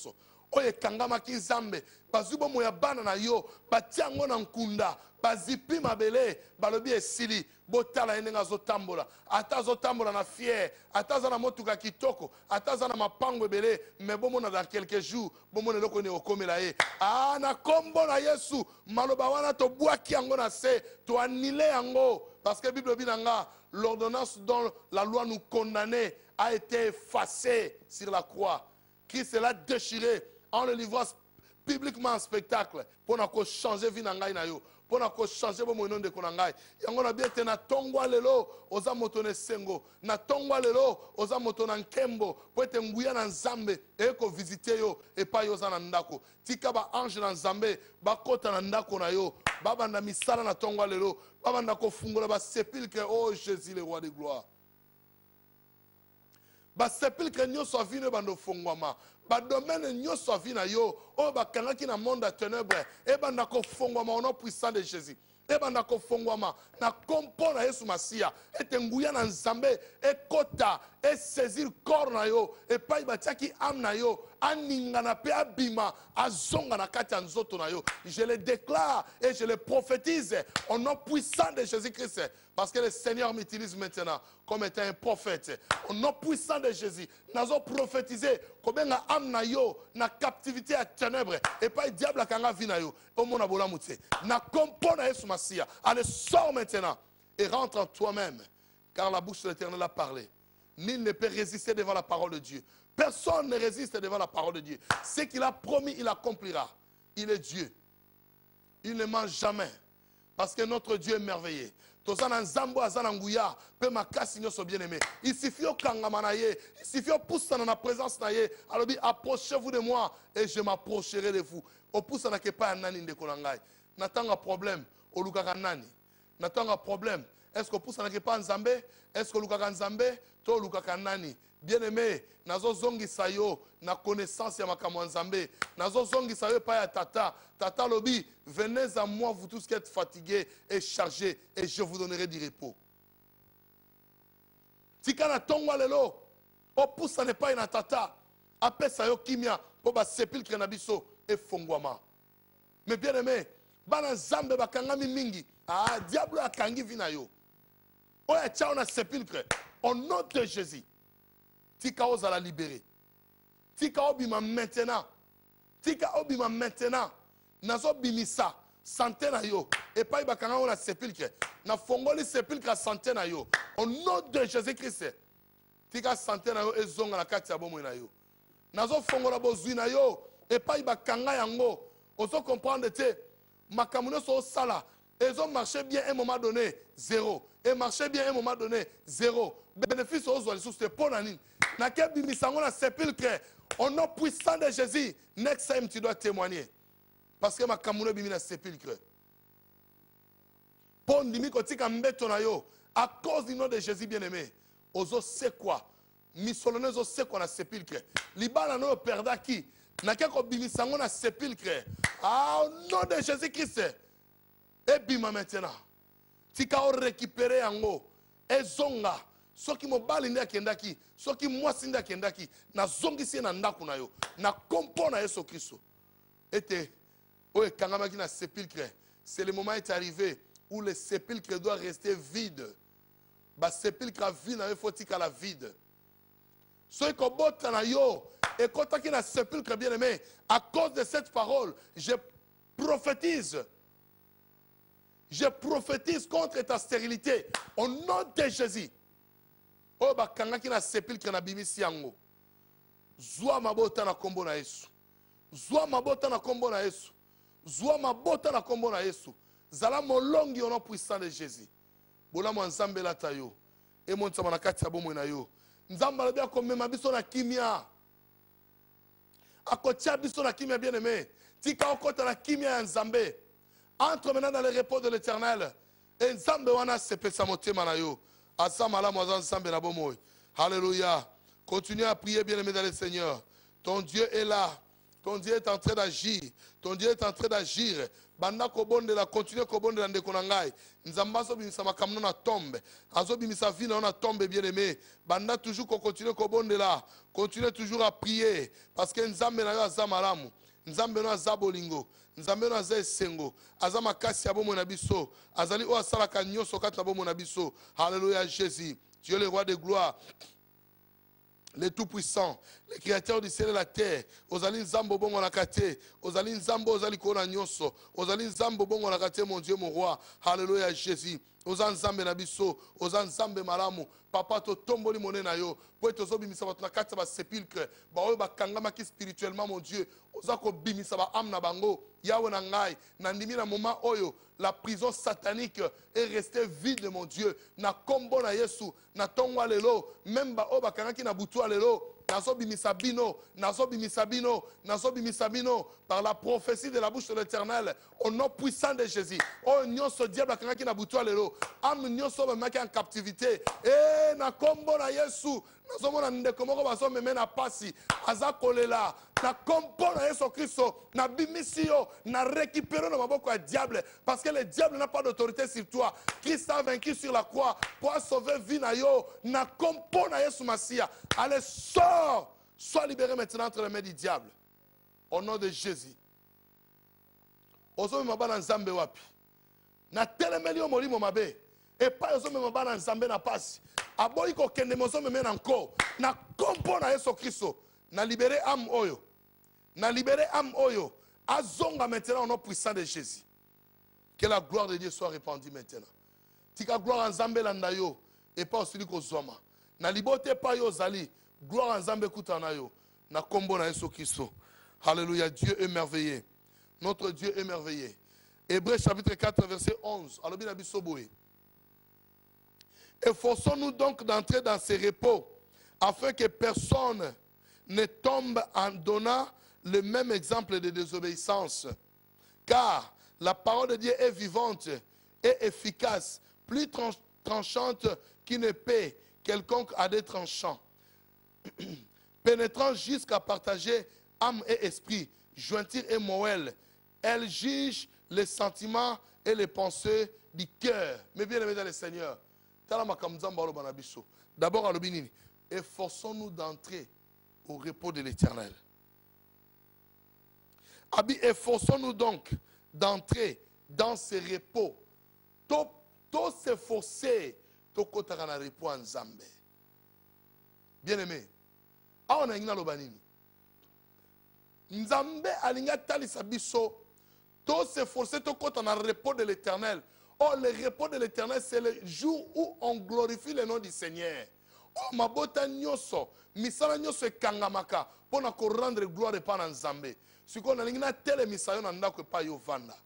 oyo ekangamaki nzambe bazwi bomoi ya bana na yo batia yango na nkunda bazipi mabele balobi esili botala ye ndenge azotambola ata azotambola na fiere ata aza na motuka kitoko ata aza na mapango ebele me bomona dans quelques jours bomona eloko nini okomela ye ah na kombo na yesu maloba wana tobwaki yango na se toanile yango parce que bible ebi na nga l'ordonnance dont la loi nous condamnait a été effacée sur la croix. Christ l'a déchiré en le livrant publiquement en spectacle pour nous changer vie na ngai na yo pour nous changer bo moino de konangai yango na bien te na tongwa lelo oza moto ne sengo na tongwa lelo oza moto na nkembo po ete nguya na nzambe e ko visiter yo e pa yo za na ndako tika ba ange na nzambe ba kota na ndako na yo baba na misala na tongwa lelo baba na ko fungola ba sépulcre oh Jésus le roi de gloire ba sépulcre nyonso avino bando fongwama ba domaine nyonso avina yo o ba kangaki na monde à ténèbres e banda ko fongwama au nom puissant de Jésus e banda ko fongwama na kompo na Yesu Masia ete nguya na nzambe e kota e saisir corps na yo e pa ibatiaki âme na yo aninga na pe abima azonga na kati ya nzoto na yo je le déclare et je le prophétise au nom puissant de Jésus-Christ parce que le Seigneur m'utilise maintenant comme étant un prophète au nom puissant de Jésus nazo prophétiser kobenga âme na yo na captivité à ténèbres et pas diable akanga vi na yo au mona bolamu te na kompo na Yesu Masia allez sors maintenant et rentre en toi-même car la bouche de l'Éternel a parlé. Nul ne peut résister devant la parole de Dieu. Personne ne résiste devant la parole de Dieu. Ce qu'il a promis, il accomplira. Il est Dieu. Il ne ment jamais. Parce que notre Dieu est merveilleux. Il suffit au kangamanaye. Il suffit au pousse dans la présence naye. Alors approchez-vous de moi et je m'approcherai de vous. Au pousse na kepa nani de konangai. Natanga problème. Au lukaka nani. Natanga problème. Est-ce que pousse na kepa nzambe? Est-ce que lukaka nzambe? To lukaka nani. Bien-aimé, nazo zongi sayo na connaissance ya makambo nzambe. Nazo zongi sayo pa ya tata. Tata lobi, venez à moi vous tous qui êtes fatigués et chargés et je vous donnerai du repos. Tika na tongwa lelo, o poussa ne pa na tata. Ape sayo kimia po ba sepulcre na biso e fongwama. Mais bien-aimé, bana nzambe bakangami mingi. Ah, diable akangi vina yo. Oya chao na sepulcre au nom de Jésus. Tika oza la libérer. Tika obima maintenant. Tika obima maintenant. Nazo bimisa santé na yo. Et pas ibakanga on a sepulcre. Na fongoli sepulcre santé na yo. Au nom de Jésus-Christ. Tika santé na yo ezonga na kati ya bomo na yo. Nazo fongola bozui na yo. Et pas ibakanga yango. Ozo comprendre te. Makamuno so sala. Ils ont marché bien à un moment donné, zéro. Et marché bien à un moment donné, zéro. Bénéfice aux oiseaux, c'est pour l'année. N'a qu'à bimisango la sépulcre. Au nom puissant de Jésus, next time tu dois témoigner. Parce que ma camoune bimi la sépulcre. Pon dimi koti kambeto na yo. À cause du nom de Jésus bien-aimé. Ozo c'est quoi? Misolonezo c'est quoi la sépulcre? Libana no perda qui? N'a qu'à bimisango la sépulcre. Ah, au nom de Jésus-Christ. Et bima maintenant. Tika o récupérer yango. Ezonga. Soki mobali ndi akendaki. Soki mwasi ndi akendaki. Na zongi si na ndaku na yo. Na kompo na Yesu Kristo. Ete. Oye kangamaki na sépulcre. C'est le moment est arrivé où le sépulcre doit rester vide. Ba sépulcre vide na yo faut tika la vide. Soki kobota na yo. Et quand tu as un sépulcre bien aimé. À cause de cette parole. Je prophétise. Je prophétise contre ta stérilité au nom de Jésus. Oh ba kangaki na sépulcre na bimisi yango. Zwa mabota na kombo na Yesu. Zwa mabota na kombo na Yesu. Zwa mabota na kombo na Yesu. Zala molongi au nom puissant de Jésus. Bola mo nzambe la tayo. E monta na kati ya bomo na yo. Nzamba bia komema biso na kimia. Akotia biso na kimia bien aimé. Tika okota na kimia ya nzambe. Entre maintenant dans le repos de l'Éternel. Et Nzambe wana sepe samotema na yo. Asamala mwazan Nzambe na bomoy. Alléluia. Continue à prier bien aimé dans le Seigneur. Ton Dieu est là. Ton Dieu est en train d'agir. Ton Dieu est en train d'agir. Banda kobondela, continue kobondela ndeko na ngai. Nzamba azo bimisa makamno na tombe. Azo bimisa vie na tombe bien aimé. Banda toujours ko continue kobondela. Continue toujours à prier parce que nzambe na yo aza malamu. Nzambe no aza bolingo. Nzambe no aza esengo. Aza makasi ya bomo na biso. Azali o asalaka nyonso kati na bomo na biso. Alléluia Jésus. Dieu le roi de gloire. Le Tout-Puissant, le Créateur du ciel et la terre, Ozali Nzambo bongo nakate, Ozali Nzambo ozali kona nyonso, Ozali Nzambo bongo nakate mon Dieu mon roi, Alléluia Jésus, Oza Nzambe na biso, Oza Nzambe malamu, Papa to tomboli mone na yo, po etozo bimisa bato na kati ba sépulcre, ba oyo bakangama ki spirituellement mon Dieu, Oza ko bimisa ba âme na bango, Yawe na ngai, na ndimi na moment oyo, la prison satanique est restée vide mon Dieu, na kombo na Yesu, na tongwa lelo, même ba oyo bakangaki na butu lelo, nazo bimisa bino, nazo bimisa bino, nazo bimisa bino, par la prophétie de la bouche de l'Éternel, au nom puissant de Jésus. Oh, nyonso diable akangaki na butu lelo, âme nyonso bamaki en captivité, eh na kombo na Yesu, nazo mona ndeko moko bazo meme na pasi, aza kolela, na kombo na Yesu Christo, na bimisi yo, na récupérer na maboko ya diable, parce que le diable n'a pas d'autorité sur toi. Christ a vaincu sur la croix pour sauver vie na yo, na kombo na Yesu Masia. Allez, sors, sois libéré maintenant entre les mains du diable. Au nom de Jésus. Ozo mabana nzambe wapi. Na telemeli yo molimo mabe. Et pas ozo mabana nzambe na pasi. Aboyi ko kende mozo meme na nko. Na kombo na Yesu Christo. Na libéré âme oyo. Na libéré âme oyo. Azonga maintenant au nom puissant de Jésus. Que la gloire de Dieu soit répandue maintenant. Tika gloire en nzambe landa yo. Et pas aussi ko zoma. Na libote pa yo zali. Gloire en nzambe kutana yo. Na kombo na Yesu Christo. Alléluia, Dieu est merveilleux. Notre Dieu est merveilleux. Hébreux chapitre quatre, verset onze. Efforçons-nous donc d'entrer dans ces repos, afin que personne ne tombe en donnant le même exemple de désobéissance. Car la parole de Dieu est vivante et efficace, plus tranchante qu'une épée quelconque à des tranchants, pénétrant jusqu'à partager âme et esprit, jointure et moelle. Elle juge les sentiments et les pensées du cœur. Mais bien aimé dans le Seigneur, d'abord, efforçons-nous d'entrer au repos de l'Éternel. Efforçons-nous donc d'entrer dans ce repos. Tout s'efforcer, tout kotaka na repos en Zambé. Bien aimé, on a une lobanini. Nzambe alinga talisa biso, tout s'efforcer, tout kota na repos de l'Éternel. Oh, le repos de l'Éternel, c'est le jour où on glorifie le nom du Seigneur. Oh, ma bota nyoso, misala nyoso kangamaka, pour na ko rendre gloire pa na Nzambe. Si qu'on a lingina tele misayo na ndako pa yo vanda.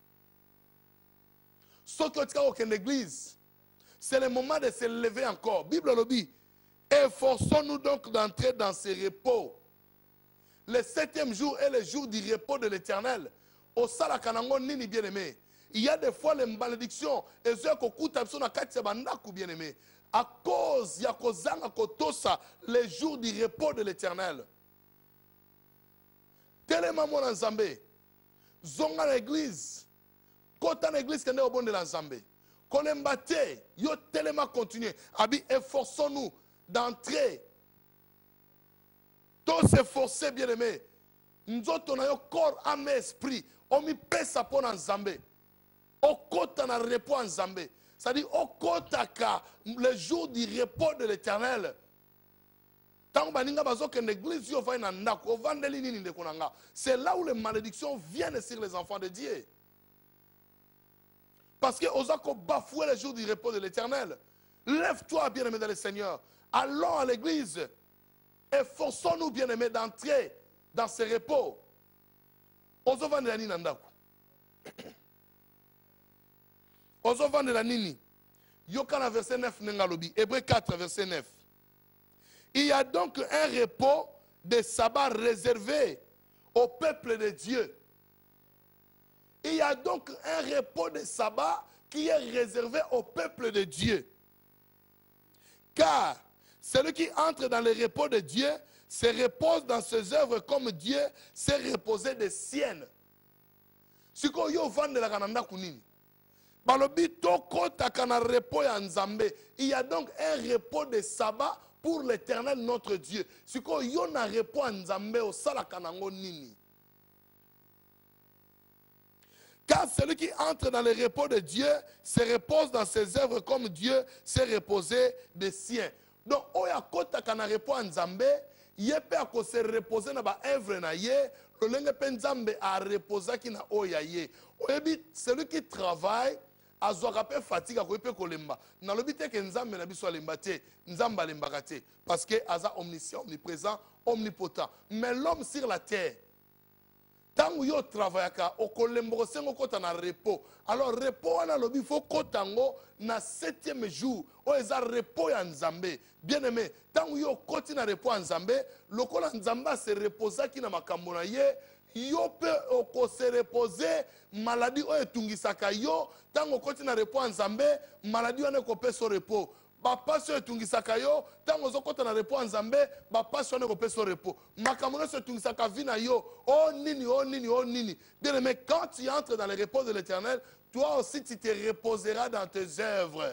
Ce que tu as au l'église, c'est le moment de se lever encore. Bible le dit, efforçons-nous donc d'entrer dans ce repos. Le septième jour est le jour du repos de l'Éternel. Au salakanango nini bien aimé. Il y a des fois les malédictions et ceux qui écoutent na katia bandaku bien aimé. À cause ya kozanga kotosa les jours du repos de l'Éternel. Telema mon Nzambe. Zonga l'église. Kota l'église kende au bon de la Nzambe. Kolembate yo telema continue. Abi efforçons-nous d'entrer. Tous s'efforcer bien aimé. Nous avons un corps, âme et esprit. On mi pesa pour Nzambe. Au kota na repos en Nzambe. C'est-à-dire au kota ka le jour du repos de l'Éternel. C'est là où les malédictions viennent sur les enfants de Dieu. Parce que Osako bafoué le jour du repos de l'Éternel. Lève-toi, bien-aimé dans le Seigneur. Allons à l'église. Efforçons-nous, bien-aimés, d'entrer dans ce repos. Ozo vande la nini nandaku. Ozo vande la nini. Yokana verset neuf nengalobi. Hébreux quatre, verset neuf. Il y a donc un repos de sabbat réservé au peuple de Dieu. Il y a donc un repos de sabbat qui est réservé au peuple de Dieu. Car celui qui entre dans le repos de Dieu se repose dans ses œuvres comme Dieu s'est reposé des siennes. Si ko yo vandelaka na ndako nini? Balobi tokotaka na repos ya Nzambe. Il y a donc un repos de sabbat pour l'Éternel notre Dieu. Si ko yo na repos ya Nzambe osalaka nango nini? Car celui qui entre dans le repos de Dieu se repose dans ses œuvres comme Dieu s'est reposé des siens. Donc, oya kota kana repos en Nzambe, ye pe ako se reposer na ba œuvre na ye, le lenge pe Nzambe a reposa ki na oya ye. Oyebi, celui qui travaille, azwaka pe fatigue ako pe kolemba. Na lobi te ke Nzambe na biso alemba te, Nzambe alembaka te, parce que aza omniscient, omniprésent, omnipotent. Mais l'homme sur la terre, tant yo travaillaka okolembo sengo kota na repos. Alors repos wana lobi fo kotango na septième jour o eza repos ya Nzambe. Bien aimé, tant yo koti na repos ya Nzambe, lokola Nzamba se reposa ki na makambo na ye, yo pe oko se reposer maladie o etungisaka yo, tant koti na repos ya Nzambe, maladie wana ko pe so repos. Bapasi etungisaka yo, tango zokota na repos Nzambe, bapasi wana ko peso repos. Makambo nyonso etungisaka vi na yo, oh nini, oh nini, oh nini. Bien aimé, quand tu entres dans le repos de l'Éternel, toi aussi tu te reposeras dans tes œuvres.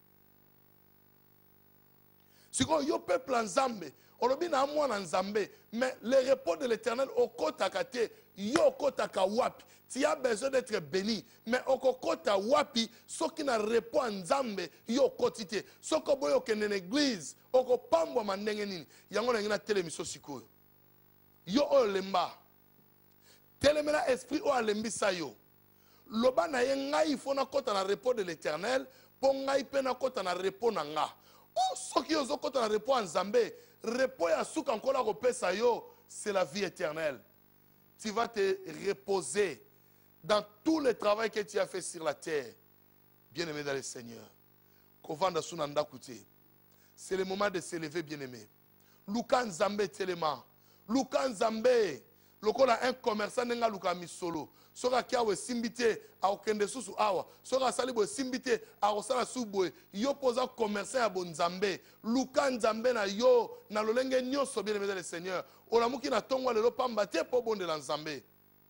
Si yo peuple Nzambe, olobi na mwana Nzambe, mais le repos de l'Éternel okotaka te, yo okotaka wapi. Tu as besoin d'être béni, mais okokota wapi, soki na repos Nzambe, yo okotite. Soko boyo kende na église, okopambwa mandenge nini. Yango na ngina telemiso sikoyo. Yo o lemba. Telemena esprit o alembisa yo. Loba na ye ngai fona kota na repos de l'Éternel, po ngai pe na kota na repos na nga. Oh, soki yo zokota na repos Nzambe, repos ya suka nkola kopesa yo, c'est la vie éternelle. Tu vas te reposer dans tout le travail que tu as fait sur la terre. Bien-aimé dans le Seigneur. Kovanda sunanda kuti. C'est le moment de se lever, bien-aimé. Luka Nzambe telema. Luka Nzambe. Lokola un commerçant nenga luka misolo. Soka kiawe simbite a okende susu awa. Soka salibo simbite a osala subwe. Yo posa commerçant ya bon Nzambe. Luka Nzambe na yo na lolenge nyoso, bien-aimé dans le Seigneur. Olamuki na tongwa lelo pamba te po bonde la Nzambe.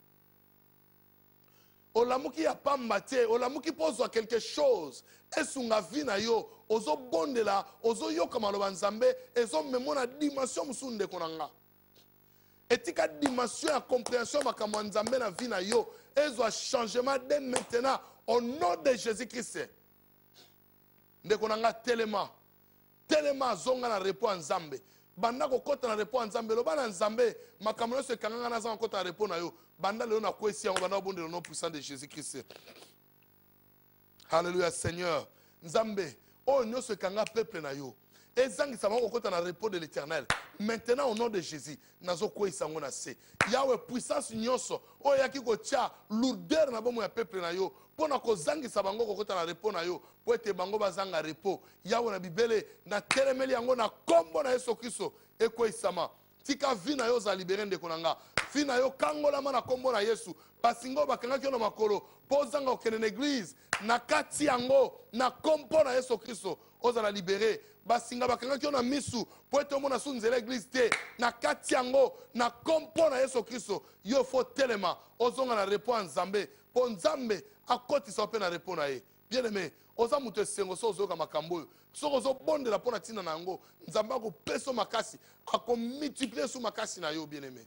Olamuki ya pamba te, olamuki pozwa quelque chose. Esunga vi na yo, ozo bonde la, ozo yoka maloba Nzambe, ezo memona dimension musunde konanga. Etika dimension ya compréhension makambo Nzambe na vi na yo, ezo changement dès maintenant au nom de Jésus-Christ. Ndeko nanga telema. Telema zonga na repos Nzambe. Banda ko kota na repos Nzambe, lo bana Nzambe, makambo nyonso ekanganga na zanga kota na repos na yo. Banda leo na kwesi yango banda bonde le nom puissant de Jésus-Christ. Alléluia Seigneur. Nzambe, oh nyonso ekanga peuple na yo. Ezangi sama ko kota na repos de l'Éternel. Maintenant au nom de Jésus, nazo kwesi yango na se. Yawe puissance nyonso, oh yaki ko tia lourdeur na bomo ya peuple na yo. Pona ko zangi sabango ko kota na repos na yo. Po ete bango bazanga repos. Yawe na bibele na telemeli yango na kombo na Yesu Kristo ekwesama. Tika vi na yo za libere ndeko nanga. Vi na yo kangola na kombo na Yesu. Basingo bakangaki yo na makolo. Po zanga okene na église. Na kati yango na kombo na Yesu Kristo. Oza la libere. Basinga bakangaki yo na misu. Po ete omona su nzela église te. Na kati yango na kombo na Yesu Kristo. Yo fo telema. Ozonga na repos Nzambe. Po Nzambe akotisa pe na repos na ye. Bien aimé. Oza muto sengo so ozoka makambo. Soko zo bonde la pona tina nango. Nzamba ko peso makasi. Ako multiplier sous makasi na yo, bien aimé.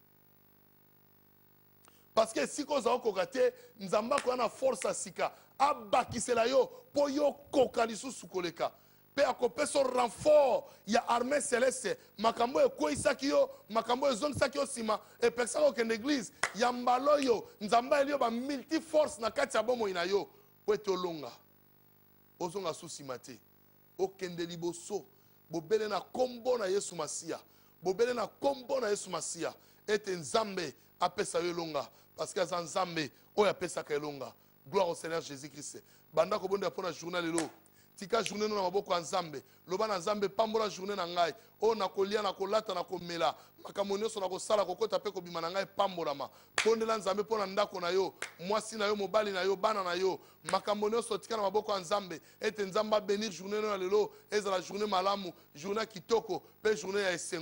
Parce que si ko za okokate, Nzamba ko na force sika. Abakisela yo po yo kokali sous sukoleka. Pe ako peso renfort ya armée céleste. Makambo e ko isaki yo, makambo e zong saki yo sima e peksa ko ken église. Ya mbalo yo, Nzamba elio ba multi force na kati ya bomo ina yo. Po eto longa. Ozonga sous simate. Okende liboso bobele na kombo na Yesu Masia, bobele na kombo na Yesu Masia, ete Nzambe apesa yo longa, parce que Nzambe oyo apesa ka longa. Gloire au Seigneur Jésus-Christ. Banda ko bonde pona journée lelo, tika journée na maboko ya Nzambe, loba na Nzambe pambola journée na ngai, o na kolia na kolata na komela, makambo nyonso na kosala kokota pe kobima na ngai pambolama. Pondela Nzambe pona ndako na yo, mwasi na yo, mobali na yo, bana na yo, makambo nyonso tika na maboko ya Nzambe, ete Nzamba bénir journée na lelo, ezala journée malamu, journée kitoko, pe journée ya esengo.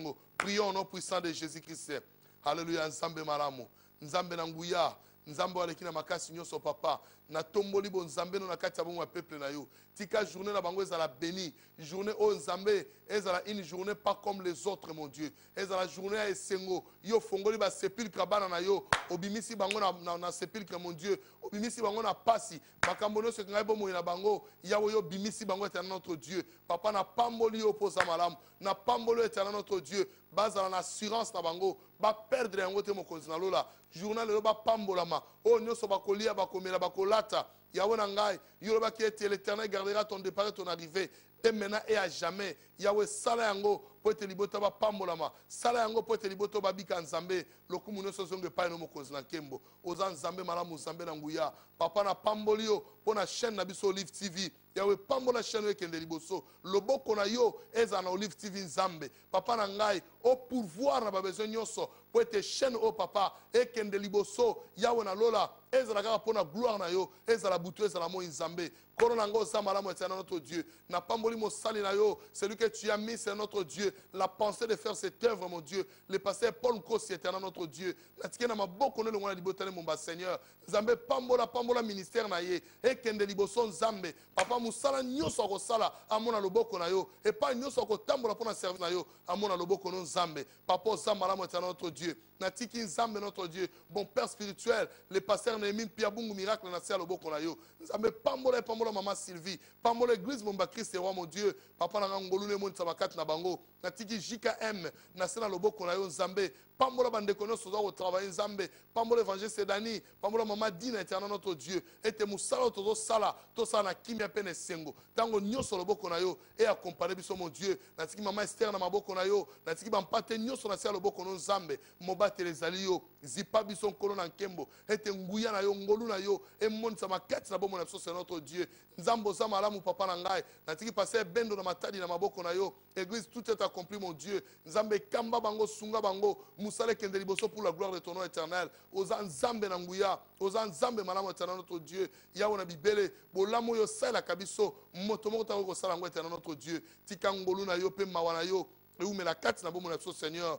prions au nom puissant de Jésus-Christ. Alléluia. Nzambe malamu. Nzambe nanguya. Nzambe waleki na makasi nyoso papa. Na tomboli bo nzambe no na kati ya bongo peuple na yo. Tika journée na bango ezala béni. Journée o nzambe ezala une journée pas comme les autres mon Dieu. Ezala journée ya esengo. Yo fongoli ba sepulcre bana na yo. Obimisi bango na, na, na sepulcre mon Dieu. Obimisi bango na pasi. Makambo no se ngai bo moyi na bango. Yawo yo bimisi bango éternel notre Dieu. Papa na pamboli yo poza malamu. Na pamboli éternel notre Dieu. Bazala na assurance na bango. Ba perdre yango te mokonzi na lola. Journal le ba pambolama. Oh nyoso bakolia bakomela bakolata. Yahweh nangai, Yoruba qui est l'éternel gardera ton départ et ton arrivée. Et maintenant et à jamais. Yahweh sala yango pour te libota ba pambolama. Sala yango pour te liboto ba bika nzambe. Lokumu no sozonge pa no mokonzi na kembo. Oza nzambe malamu nzambe na nguya. Papa na pambolio pour na chaîne na biso Olive T V. Yahweh pambo na chaîne wekende liboso. Loboko na yo eza na Olive T V nzambe. Papa na ngai au pourvoir na ba besoin nyonso pour te chaîne au papa ekende liboso. Yahweh na lola ezala kaka pour na gloire na yo. Ezala butu ezala mo nzambe. Kono na ngo za malamu etana notre Dieu. Na pamboli mo sali na yo. Celui que tu as mis c'est notre Dieu. La pensée de faire cette œuvre mon Dieu. Le pasteur Paul Nkosi etana notre Dieu. Na tikena maboko ne lo ngona libotale mon ba Seigneur. Nzambe pambola pambola ministère na ye. Ekende liboso nzambe. Papa musala nyoso ko sala amona loboko na yo. Et pas nyoso ko tambola pour na service na yo. Amona loboko no nzambe. Papa za malamu etana notre Dieu. Na tiki nzambe notre Dieu. Bon père spirituel, le pasteur Néhémie Pierre Bungu miracle na sia loboko na yo. Nzambe pambola pambola maman Sylvie. Pambola église mon ba Christ roi mon Dieu. Papa na ngolu le monde sabakat na bango. Na tiki J K M na sena loboko na yo nzambe. Pambola bande kono soza au travail nzambe. Pambola évangile Dani. Pambola maman Dina éternel notre Dieu. Ete musala tozo sala. To sala na kimia pene sengo. Tango nyoso loboko na yo et accompagner biso mon Dieu. Na tiki maman Esther na maboko na yo. Na tiki bampate nyoso na sia loboko no nzambe. Mobate les alio. Zipa biso nkolo na nkembo. Ete nguya na yo ngolu na yo. E monde sa makati na bomo na biso c'est notre Dieu. Nzambo za malamu papa na ngai. Na tiki passer bendo na matadi na maboko na yo. Église tout est accompli mon Dieu. Nzambe kamba bango sunga bango. Musale kende liboso pour la gloire de ton nom éternel. Oza nzambe na nguya. Oza nzambe malamu éternel notre Dieu. Yawo na bibele. Bolamu yo sala kabiso. Moto moko ta ko sala ngo éternel notre Dieu. Tika ngolu na yo pe mawana yo. E ume la kati na bomo na biso Seigneur.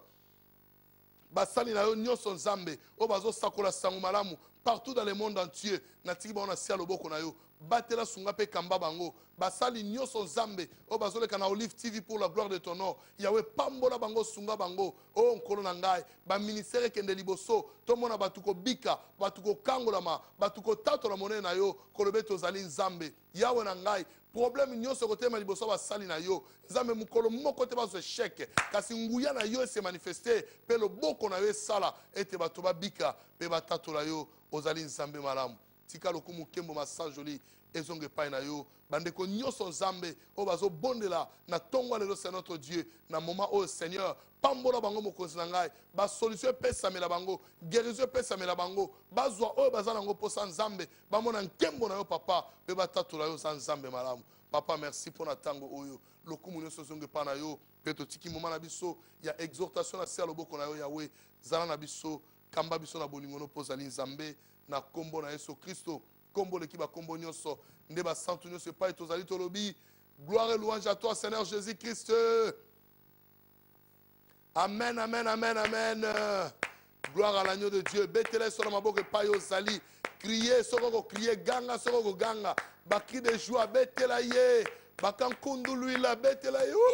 Basali na yo nyoso nzambe. O bazo sakola sangu malamu. Partout dans le monde entier. Na tiki ba ona sia loboko na yo. Batela sunga pe kamba bango. Basali nyoso nzambe. O bazole kana Olive T V pour la gloire de ton nom. Yahweh pambola bango sunga bango. O nkolo na ngai. Ba ministère kende liboso. Tomona batuko bika. Batuko kangolama. Batuko tato la monnaie na yo. Kolobe tozali nzambe. Yahweh na ngai. Problème nyonso kote ma liboso basali na yo. Nzambe mukolo moko te bazo échec. Kasi nguya na yo se manifester. Pe lo boko na yo sala. Ete bato babika. Pe batato la yo. Ozali nzambe malamu. Tika lokumu kembo masa joli. Ezonge pa na yo. Bandeko nyoso nzambe. O bazo bondela. Na tongwa lelo c'est notre Dieu. Na moment oh Seigneur. Pambola bango mokonzi na ngai. Ba solution pesa mela bango. Guérison pesa mela bango. Bazwa o bazana ngo posa nzambe. Ba mona nkembo na yo papa. Pe batatu la yo sa nzambe malamu. Papa merci pour na tango oyo. Lokumu nyoso zonge pa na yo. Peto tiki moment na biso. Ya exhortation na sia loboko na yo Yahweh. Zala na biso. Kamba biso na bolingo no pozali nzambe. Na kombo na Yesu Christo. Kombo le kiba kombo nyonso. Nde ba santu nyonso pa etozali tolobi. Gloire et louange à toi Seigneur Jésus-Christ. Amen, amen, amen, amen. Gloire à l'agneau de Dieu. Betele sur ma boque pa yo sali. Crier, soko crier, ganga, soko ganga. Bakri de joie, betela ye. Bakankundu lui la betela ye.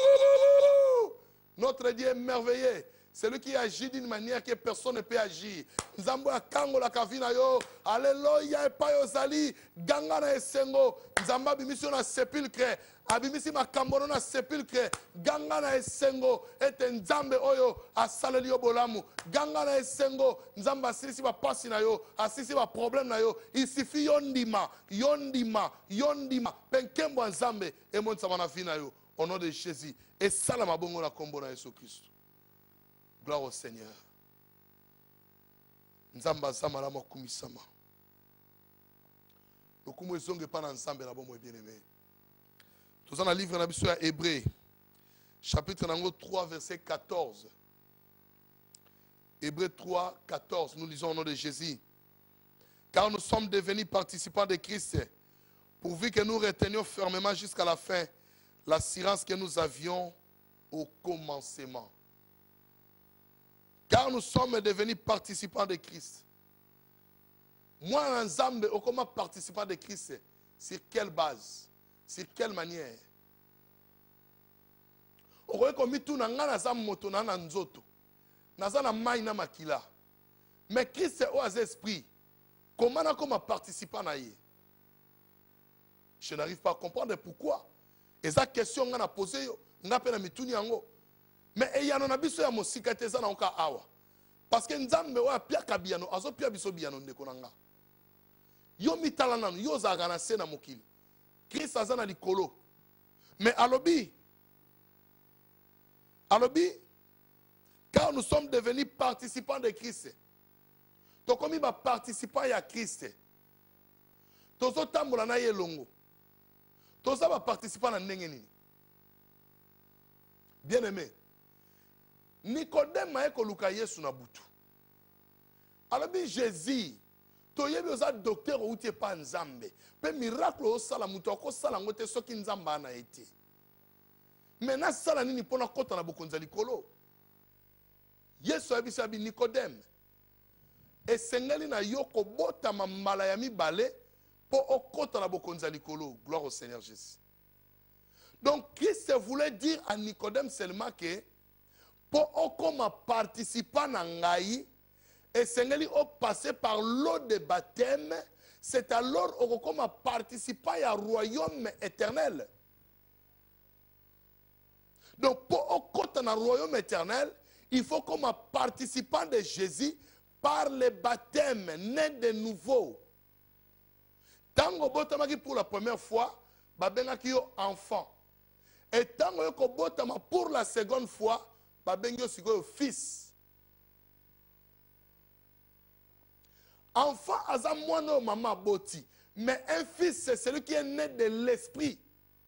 Notre Dieu est merveilleux. C'est lui qui agit d'une manière que personne ne peut agir. Nzambo ya kango la kavina yo. Alléluia epa yo zali. Ganga na esengo. Nzamba bimisi na sepulcre. Abimisi makambono na sepulcre. Ganga na esengo. Ete nzambe oyo asaleli yo bolamu. Ganga na esengo. Nzamba asilisi ba pasi na yo. Asilisi ba problème na yo. Isifi yondima. Yondima. Yondima. Penkembo nzambe. Emon samana vina yo. Au nom de Jésus. Et salama bongo na kombo na Yesu Christ. Gloire au Seigneur. Nzamba zama la mokumisama. Lokumu ezonge pa na nzambe na bomo bien-aimé. Tous dans le livre na biso ya Hébreu. Chapitre nango trois verset quatorze. Hébreu trois quatorze. Nous lisons au nom de Jésus. Car nous sommes devenus participants de Christ, pourvu que nous retenions fermement jusqu'à la fin l'assurance que nous avions au commencement. car nous sommes devenus participants de Christ. Moi, en Zambé, comment participant de Christ? Sur quelle base? Sur quelle manière? Okoye komi tu na nga na za moto na na nzoto. Na za na mai na makila. Mais Christ est au esprit. Comment na comme participant na ye? Je n'arrive pas à comprendre pourquoi. Et ça question nga na posé yo, nga pe na mituni yango. Mais eyano na biso ya mosika te za na oka awa. Parce que Nzambe wa pia kabiano, azo pia biso biano ndeko na nga. Yo mitala nanu, yo zaga na se na mokili. Christ aza na likolo. Mais alobi, alobi, car nous sommes devenus participants de Christ. Donc comme il va participer à Christ, tozo tambola na ye longo. Tozo va participer na ndenge nini. Bien aimé, Nicodème ma eko luka Yesu na butu. Alobi Jésus, toyebi oza docteur ou tie pa Nzambe. Pe miracle o sala mutu ako sala ngote soki Nzamba na ete. Mena sala nini pona kota na bokonza likolo. Yesu abisa abi Nicodème. Esengeli na yoko bota mamala ya mibale po okota na bokonza likolo. Gloire au Seigneur Jésus. Donc Christ voulait dire à Nicodème seulement que pour okoma participant na ngai esengeli o passer par l'eau de baptême, c'est alors okoma participant à royaume éternel. Donc pour okota na royaume éternel, il faut comme participant de Jésus par le baptême, né de nouveau. Tango botamaki pour la première fois, babengaki yo enfant. Et tango yoko botama pour la seconde fois, babengi yo sikoyo fils. Enfant aza mwana maman boti, mais un fils c'est celui qui est né de l'esprit.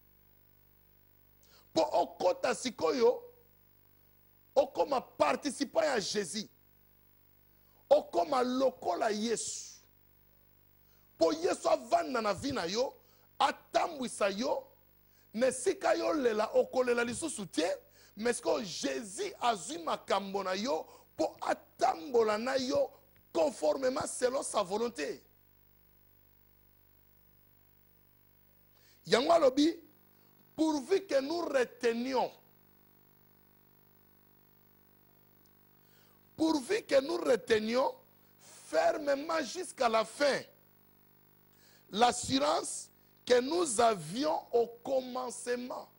Pour okota sikoyo, okoma participant à Jésus. Okoma lokola Yesu. Po Yesu avanda na vina yo, atambwisa yo, nesika yo lela okolela lisusu te, mais que Jésus azui makambo na yo po atambola na yo conformément selon sa volonté. Yango alobi, pourvu que nous retenions pourvu que nous retenions fermement jusqu'à la fin l'assurance que nous avions au commencement.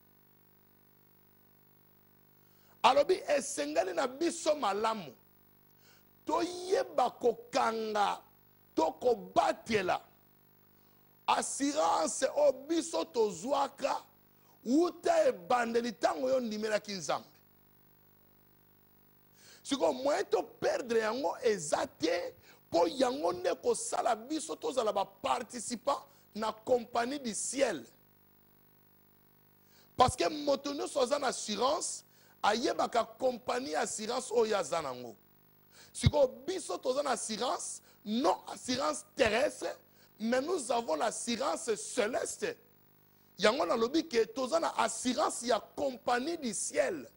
Alobi esengeli na biso malamu toyeba kokanga toko batela assurance o biso tozwaka uta ebandeli tango yo ndimelaki Nzambe. Siko moyen to perdre yango ezate po yango ne ko sala biso tozala ba participant na compagnie du ciel. Parce que motono soza na assurance ayeba ka compagnie assurance o ya zanango. Siko biso toza na assurance, non assurance terrestre, mais nous avons l'assurance céleste. Yango na lobi ke toza na assurance ya compagnie du ciel.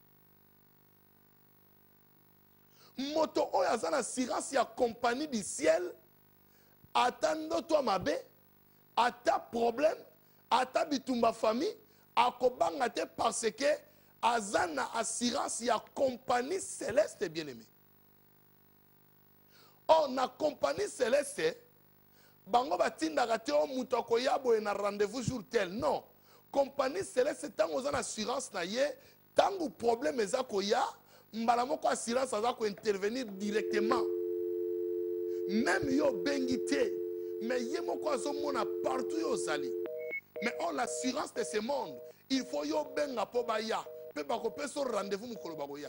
Moto oyo aza na assurance ya compagnie du ciel, ata ndoto mabe, ata problème, ata bitumba famille, akobanga te parce que aza na assurance ya compagnie céleste bien-aimé. Or na compagnie céleste, bango batindaka te o muto akoya boye na rendez-vous jour tel. Non, compagnie céleste tango oza na assurance na ye, tango problème eza koya, mbala moko assurance aza ko intervenir directement. Même yo bengi te, mais ye moko azomona partout yo zali. Mais on l'assurance de ce monde, il faut yo benga po baya, pe bako peso rendez-vous mukolo bakoya.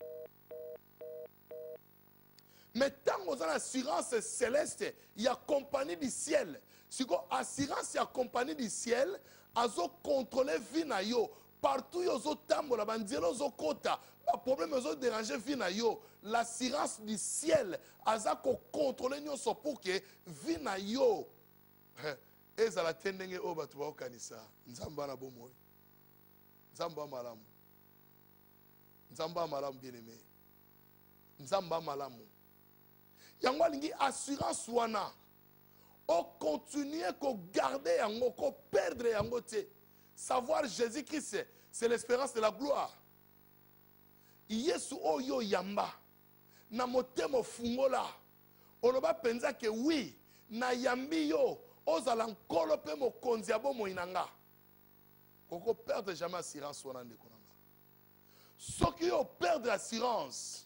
Mais tant que vous avez l'assurance céleste, il y a compagnie du ciel. Si vous avez assurance, il y a compagnie du ciel, vous contrôler vie na yo. Partout yo zo tambo la bandielo zo kota. Le problème zo déranger vie na yo. L'assurance du ciel, aza ko contrôler nyoso pour que vie na yo. Eza la tendenge o batu ba kanisa. Nzamba na bomoy. Nzamba malamu. Nzamba malamu bien aimé. nzamba malamu. Yango alingi assurance wana. O continuer ko garder yango, ko perdre yango te. Savoir Jésus-Christ, c'est l'espérance de la gloire. Yesu oyo yamba. Na motemo fungola. Oloba penza ke oui, na yambi yo, ozala nkolo pe mokonzi ya bomo inanga. Koko perdre jamais assurance wana ndeko nanga. Soki yo perdre assurance.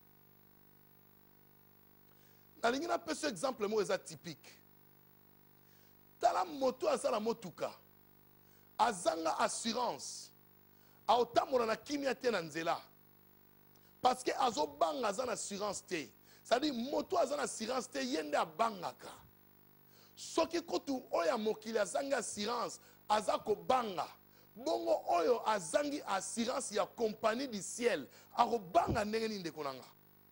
Nalingi na pese exemple mo eza typique. Tala moto azala motuka. Azanga assurance. Aotamona na kimia te na nzela. Parce que azo banga azan assurance te. C'est-à-dire moto azan assurance te yende abangaka. Soki kotu oya mokili azanga assurance azako banga. Bongo oyo azangi assurance ya compagnie du ciel. Ako banga ndenge ni ndeko nanga.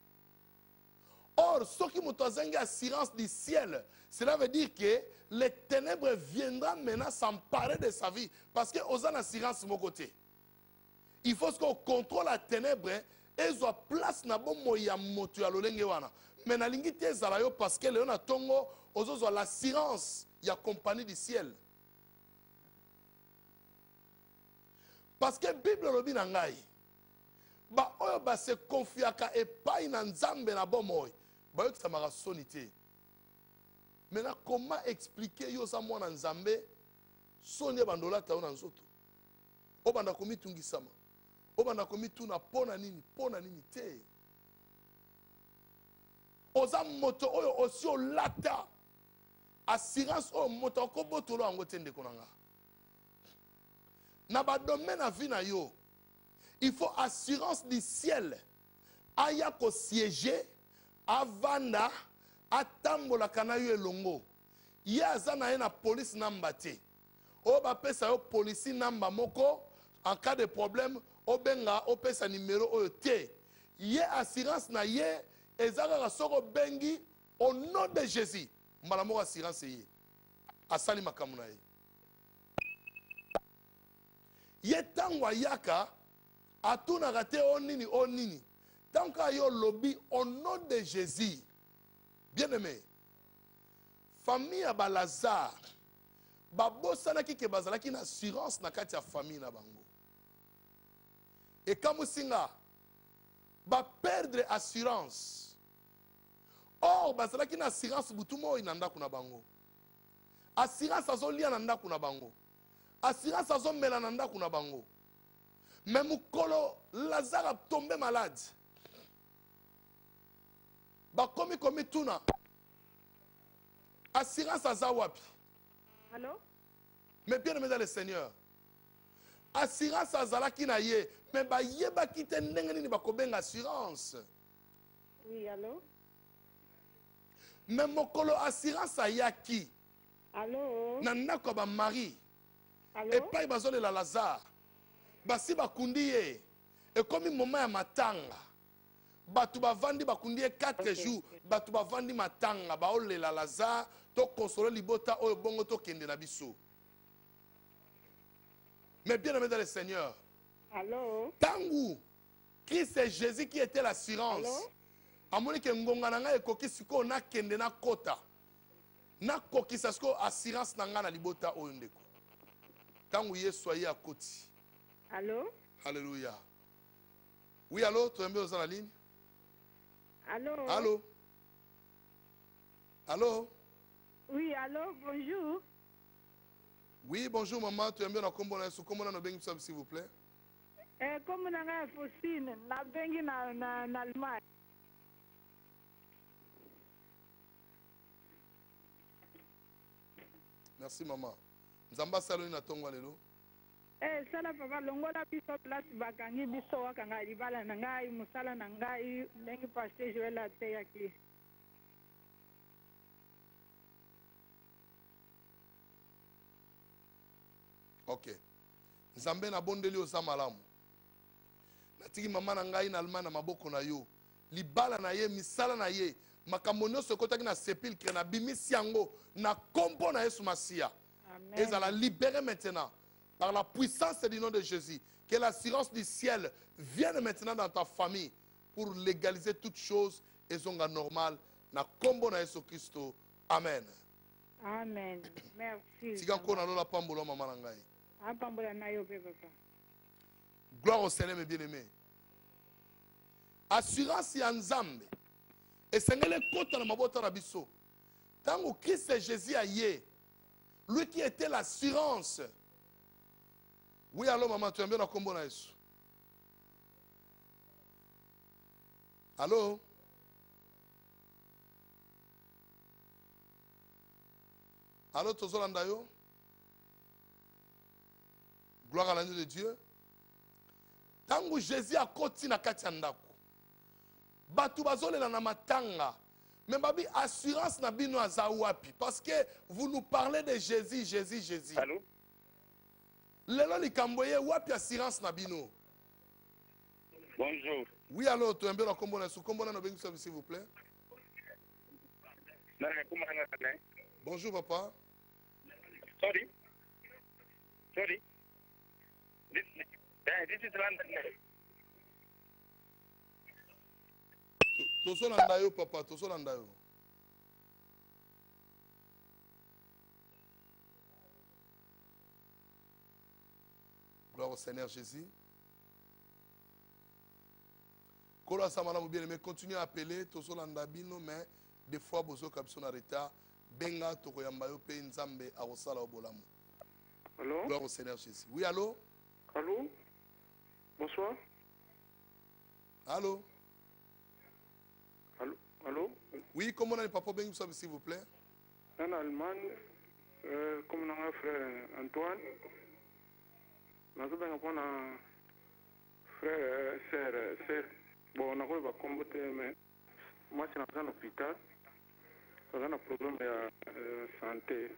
Or, soki moto azangi assurance du ciel, cela veut dire que les ténèbres viendront maintenant s'emparer de sa vie. Parce que aux assurance mon côté. Il faut qu'on contrôle la ténèbre et soit place na bon moya moto ya lolenge wana. Mais na lingi te zalayo parce que le na tongo ozo l'assurance ya compagnie du ciel. Parce que Bible lobi na ngai ba oyo ba se confiaka epai na nzambe na bon moy. Ba yo kitamaka sonité. Maintenant, comment expliquer yo sa mwana nzambe sonye bandola ta na nzoto? Obanda komi tungisama. Obanda komi tuna pona nini, pona nini te. Oza moto oyo osio lata. Assurance o moto ko botolo ango tende konanga. Na ba domaine na vie na yo. Il faut assurance du ciel. Aya ko siéger avanda atambola kana yo elongo. Ye azana ye na police namba te. O ba pesa yo police namba moko en cas de problème o benga o pesa numéro oyo te. Ye assurance na ye ezaka soko bengi au nom de Jésus. Mbala moko assurance ye. Asali makamu na ye. Ye tangwa yaka atuna rate onini onini. Tanka yo lobby au nom de Jésus. Bien-aimé, famille à Balazar, babosana ki ke bazala ki na assurance na kati ya famille na bango. Et comme singa, ba perdre assurance. Or bazala ki na assurance butumo inanda kuna bango. Assurance azo lia nanda kuna bango. Assurance azo mela nanda kuna bango. Mais mukolo Lazare a tombé malade. Ba komi komi tuna. Assurance aza wapi. Allô? Mais bien aimé dans le Seigneur. Assurance azala ki na ye. Mais ba ye ba kite ndenge nini ba kobenga assurance. Oui, allô? Mais mokolo assurance ayaki. Allô? Na ndako ba mari. Allô? Et pas bazole la Lazare. Basi bakundi ye. Et comme moment ya matanga. Batu bavandi bakundi ye quatre Okay. jours. Batu bavandi matanga ba olela Lazare to consoler libota oyo bongo to kende na biso. Mais bien aimé dans le Seigneur. Allô? Tangu Christ et Jésus qui était l'assurance. Allô? Amoni ke ngonga na nga ekoki siko na kende na kota. Na kokisa siko assurance na nga na libota oyo ndeko. Tangu Yesu aye akoti. Allô? Alléluia. Oui, allô, tu es bien dans la ligne? Allô? Allô? Allô? Oui, allô, bonjour. Oui, bonjour maman, tu es bien dans Combo sous comment on a bien s'il vous plaît? Eh, comme on a Fosine, la bengi na na na Allemagne. Merci maman. Nzamba saloni na tongo lelo. Eh, sala papa longola biso place bakangi biso wakanga libala na ngai musala na ngai ndenge pasteur Joël ate yaki. Ok. Nzambe na bondeli oza malamu. Natiki mama na ngai na Allemagne na maboko na yo. Libala na ye, misala na ye. Makambo nyonso ekotaki na sepulcre na bimisi yango na kombo na Yesu Masia. Amen. Et ça la libérer maintenant par la puissance du nom de Jésus. Que l'assurance du ciel vienne maintenant dans ta famille pour légaliser toutes choses et zonga normal na kombo na Yesu Christo. Amen. Amen. Merci. Tika kona lola pambola mama na ngai. Apambola na yo pe papa. Gloire au Seigneur mes bien-aimés. Assurance ya Nzambe. Esengele kota na mabota na biso. Tango Christ et Jésus a yé. Lui qui était l'assurance. Oui, allô maman, tu aimes bien la combo na Yesu. Allô? Allô, Tozolanda yo? Gloire à l'agneau de Dieu. Tango Jésus a koti na kati ya ndako. Batu bazolela na matanga. Mais babi assurance na bino aza wapi. Parce que vous nous parlez de Jésus, Jésus, Jésus. Allô? Lelo likamboye wapi assurance na bino? Bonjour. Oui, allô, tu aimes bien la combo na sou combo na no bengi s'il vous plaît. Bonjour papa. Sorry. Sorry. This, yeah, this is London. Tozolanda yo papa, tozolanda yo. Gloire au Seigneur Jésus. Kola samala bien aimé, continuez à appeler tozolanda bino mais des fois bozo kapso na retard benga tokoyamba yo pe nzambe akosala obolamu. Allô? Gloire au Seigneur Jésus. Oui, allô? Allô? Bonsoir. Allô? Allô? Allô? Oui, comment on a le papa bengi s'il vous plaît? En Allemagne, euh, comme mon frère Antoine, nous avons un frère, sœur, sœur. Bon, on a eu un combat, mais moi, c'est dans un hôpital. Nous avons un problème de euh, santé.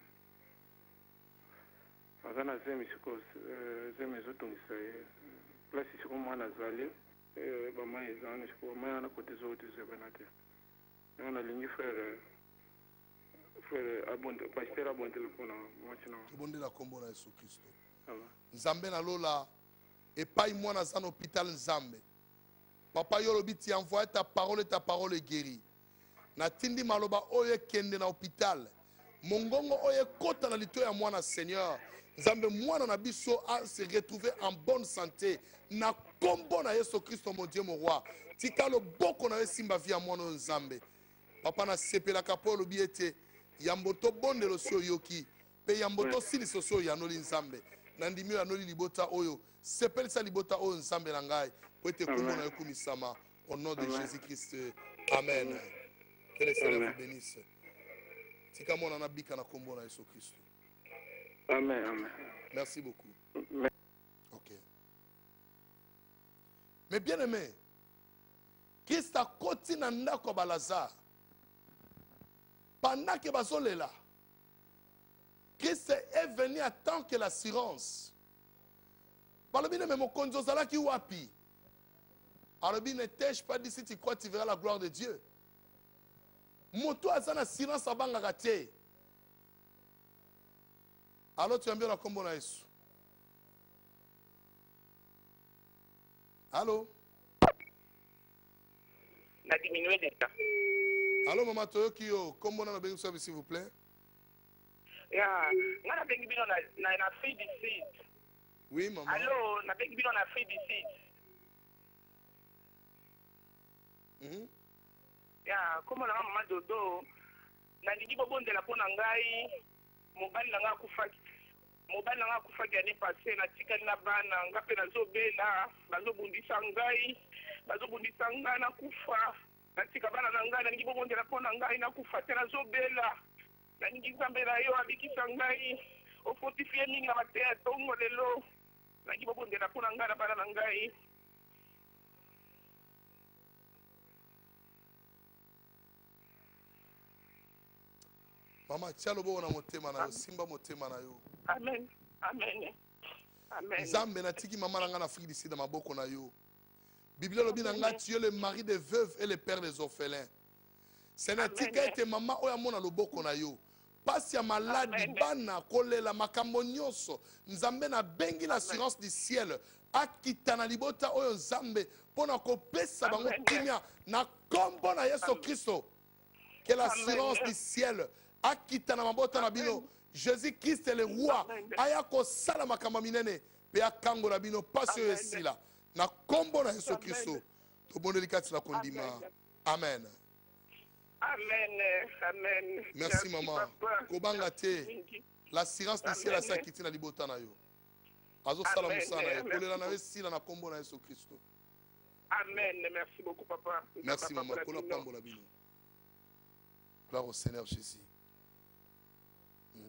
Nous avons un zémisukos, zémisutungisa. Place ici, comme moi, Nazali. Et bah, moi, ils ont, je crois, moi, on a côté des autres, c'est bien. On a ligné frère. Frère abonde, pasteur abonde le pona, moi sinon. Abonde la combo na Yesu Christo. Nzambe na lola et pas moi na un hôpital Nzambe. Papa yolobi ti envoie ta parole et ta parole est guérie. Na tindi maloba oye kende na hôpital. Mongongo oye kota na lito ya mwana Seigneur. Nzambe mwana na biso a se retrouver en bonne santé. Na kombo na Yesu Christo mon Dieu mon roi. Tika lo boko na simba via mwana Nzambe. Papa na sepela kapo lobi ete yamboto bonde lo sio yoki pe yamboto sili soso yanoli Nzambe. Nandimi yanoli libota oyo. Sepel sa libota oyo Nzambe na ngai. Po ete kombo na yokumisama au nom de Jésus-Christ. Amen. Que le Seigneur vous bénisse. Tika mona na bika na kombo na Yesu Christ. Amen, amen. Merci beaucoup. Amen. Ok. Mais bien aimé, Christ a koti na ndako ba Lazare. Pendant que bazolela, Christ est venu à tant que l'assurance. Balobine mais mon konzo zala ki wapi. Alobi ne t'ai-je pas dit si tu crois tu verras la gloire de Dieu. Moto azan assurance abanga gate. Alors tu aimes bien la combo na Yesu. Allô? Na diminué déjà. Allô maman Toyoki yo, combo na bengi s'il vous plaît. Yeah, nga na bengi bino na na na free the seed. Oui maman. Allô, na bengi bino na free the seed. Mhm. Yeah, comme na mama dodo, na ndingi bobonde la pona ngai, mobali na nga kufaki. Mobali na nga kufaki année passée na tikali na bana, nga pe nazobela, bazobundisa ngai, bazobundisa ngai na kufa. Na tika bana na ngai na ndingi bobonde la pona ngai na kufa te nazobela. Na ndingi Nzambe na yo abikisa ngai, ofortifie mingi na mateya tongo lelo. Na ndingi bobonde la pona ngai na bana na ngai. Mama tia lobo na motema na yo, simba motema na yo. Amen. Amen. Amen. Nzambe na tiki mama na nga na Afrique du Sud na maboko na yo. Bible lobi na nga tu es le mari des veuves et le père des orphelins. C'est na tika ete mama oya mona loboko na yo. pasi ya maladi bana kolela makambo nyonso nzambe na bengi l'assurance du ciel akita na libota oyo nzambe mpona kopesa bango kimia na kombo na Yesu Kristo. Que l'assurance du ciel akita na mabota na bino. Jésus Christ est le roi. Aya kosala makambo minene pe akango na bino pasi oyo esila na kombo na Yesu Kristo. Tobondeli kati na kondima. Amen. Amen. Amen. Merci, maman. Kobanga te. L'assurance du ciel a sa kiti na libota na yo. Azo sala musana yo. Kolela na sila na kombo na Yesu Kristo. Amen. Merci beaucoup, papa. Merci, maman. Kola pambo la bino. Gloire au Seigneur Jésus. Mm.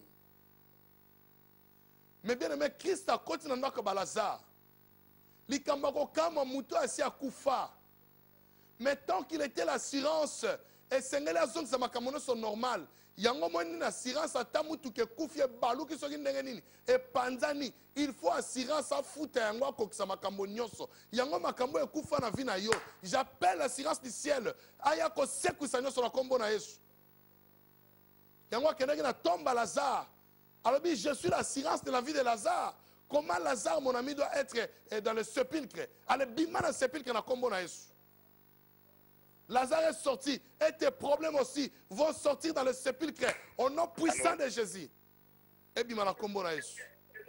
Mais bien aimé, Christ a continué à faire Lazare. Likambako kama muto asi akufa. Mais tant qu'il était l'assurance, et Seigneur la zone ça m'a kamono son normal. Yango mo ni assurance ata mutu ke kufie balu ki soki ndenge nini. Et panzani, il faut assurance a futa yango akokisa makambo nyonso. Yango makambo e kufa na vie na yo. J'appelle l'assurance du ciel. Aya ko sekuisa nyonso na kombo na Yesu. Yango akendeki na tomba Lazare. Alors je suis l'assurance de la vie de Lazare. Comment Lazare, mon ami, doit être dans le sépulcre? Allez, bima dans le sépulcre, na kombo na Yesu. Lazare est sorti. Et tes problèmes aussi vont sortir dans le sépulcre. Au nom puissant de Jésus. Et bima na kombo na Yesu.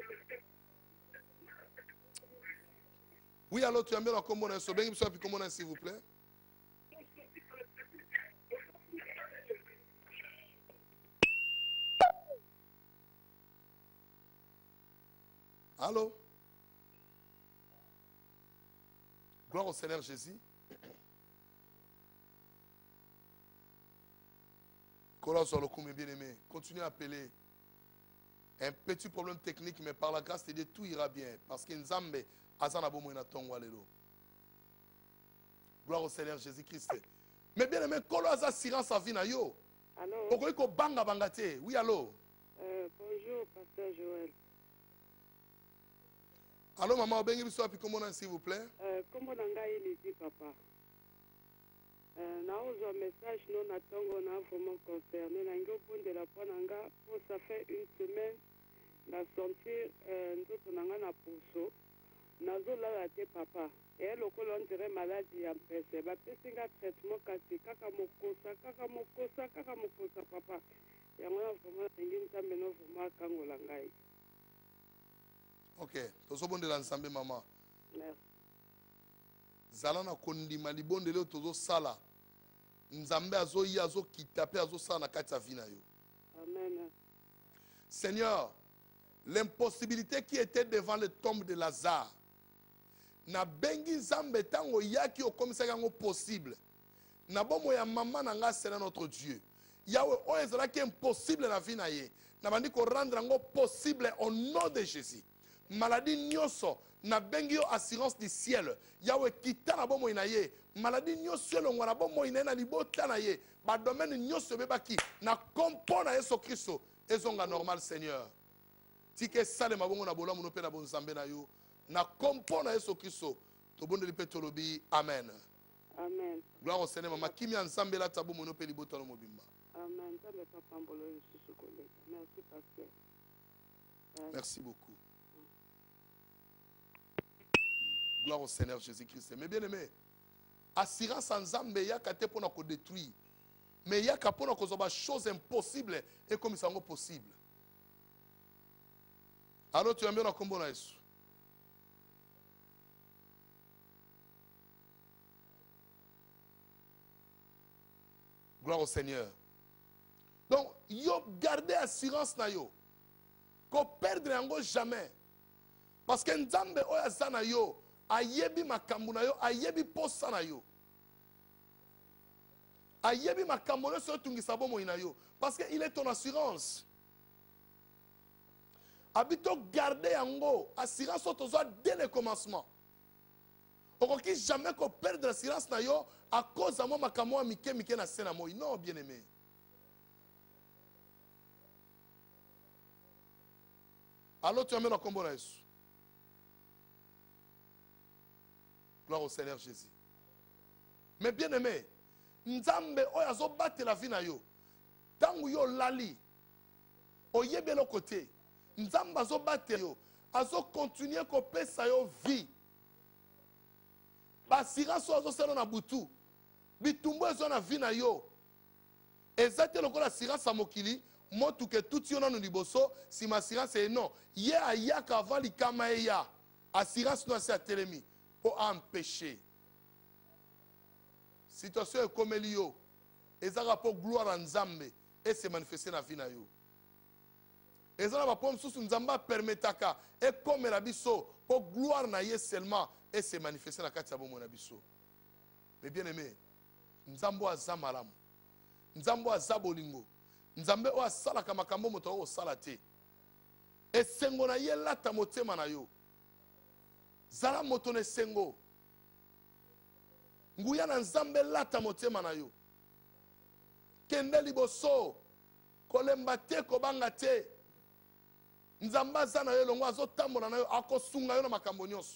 Oui, alors tu as mis la kombo na Yesu. Bengi puis kombo na s'il vous plaît. Allô? Gloire au Seigneur Jésus. Colon sur le coup, mes bien-aimés. Continuez à appeler. Un petit problème technique, mais par la grâce de Dieu, tout ira bien. Parce que Nzambe, Azana Bomo ina tongo alelo. Gloire au Seigneur Jésus-Christ. Mais bien-aimés, Colon Aza silence à vie na yo. Allô? Pourquoi ko banga bangate? Oui, allô? Euh, bonjour, pasteur Joël. Allô, maman, obengi biso api komona s'il vous plaît. Euh, comment ngai lezi papa? Euh, na ozo message non na tongo na vraiment concerné na ngo ponde la ponanga pour ça fait une semaine na sentir euh nzoto nanga na puso nazo la te papa et lokolo ndire maladie ya mpese ba pesinga traitement kasi kaka mokosa kaka mokosa kaka mokosa papa yango na vraiment ngini tambe no vraiment kangola ngai. Ok, tozo bonde la nsambe maman. Merci. Zala na kondima libonde leo tozo sala. Nzambe azo yi azo kitape azo sala na kati ya vie na yo. Amen. Seigneur, l'impossibilité qui était devant le tombe de Lazare, na bengi nzambe tango yaki okomisa yango possible. Na bomo ya mama na nga sena notre Dieu. Yawe o ezala ki impossible na vie na ye. Na bandi ko rendre yango possible au nom de Jésus. Maladie nyoso na bengi yo assurance du ciel. Yawe kita na bomo ina ye. Maladie nyoso longo na bomo ina na libota na ye. Ba domaine nyoso bebaki na kompo na Yesu Kristo. Ezonga normal Seigneur. Tike sale mabongo na bola munope na bonzambe na yo. Na kompo na Yesu Kristo. Tobonde lipe tolobi. Amen. Amen. Gloire au Seigneur. Mama kimi nzambe la tabu munope libota no mobimba. Amen. Merci pasteur. Merci beaucoup. Gloire au Seigneur Jésus-Christ. Mais bien aimé, assurance en Nzambe yaka te pona ko détruire. Mais yaka pona ko zoba chose impossible et comme ça possible. Alors tu as bien na kombo na Yesu. Gloire au Seigneur. Donc, yo gardez assurance na yo. Ko perdre yango jamais. Parce que Nzambe oya zana yo. Ayebi makambo na yo, ayebi posa na yo. Ayebi makambo na yo tungisa bomo ina yo. Parce que il est ton assurance. Habito garder yango, assurance otozoa dès le commencement. Okoki jamais ko perdre assurance na yo à cause de moi makambo wa mike mike na sena moi. Non, bien aimé. Alors tu amènes un combo na Yesu. Gloire au Seigneur Jésus. Mais bien aimé, Nzambe oyo azo battre la vie na yo. Tangu yo lali, oyebi eloko te nzambe azobate yo azokontinue kopesa yo vie baassurance oyo azosala na butu bitumbu ezo na vie na yo eza te lokola assurance ya mokili motuka etuti yo nanu liboso nsima assurance ye non ye ayaka avant likama eya assurance no asi atelemi mpo aempêche situation ekomeli yo ezaka mpo gloire ya nzambe ese manifeste na vie na yo eza na bapo mosusu nzambe apermetaka ekomela biso mpo gloire na ye seulement ese manifeste na kati ya bomoi na biso mais bien aimé nzambe oyo aza malamu nzambe oyo aza bolingo nzambe oyo asalaka makambo moto oyo osala te esengo na ye lata motema na yo zala moto na esengo nguya na nzambe lata motema na yo kende liboso kolemba te kobanga te nzambe aza na yo elongo azotambola na yo akosunga yo na makambo nyonso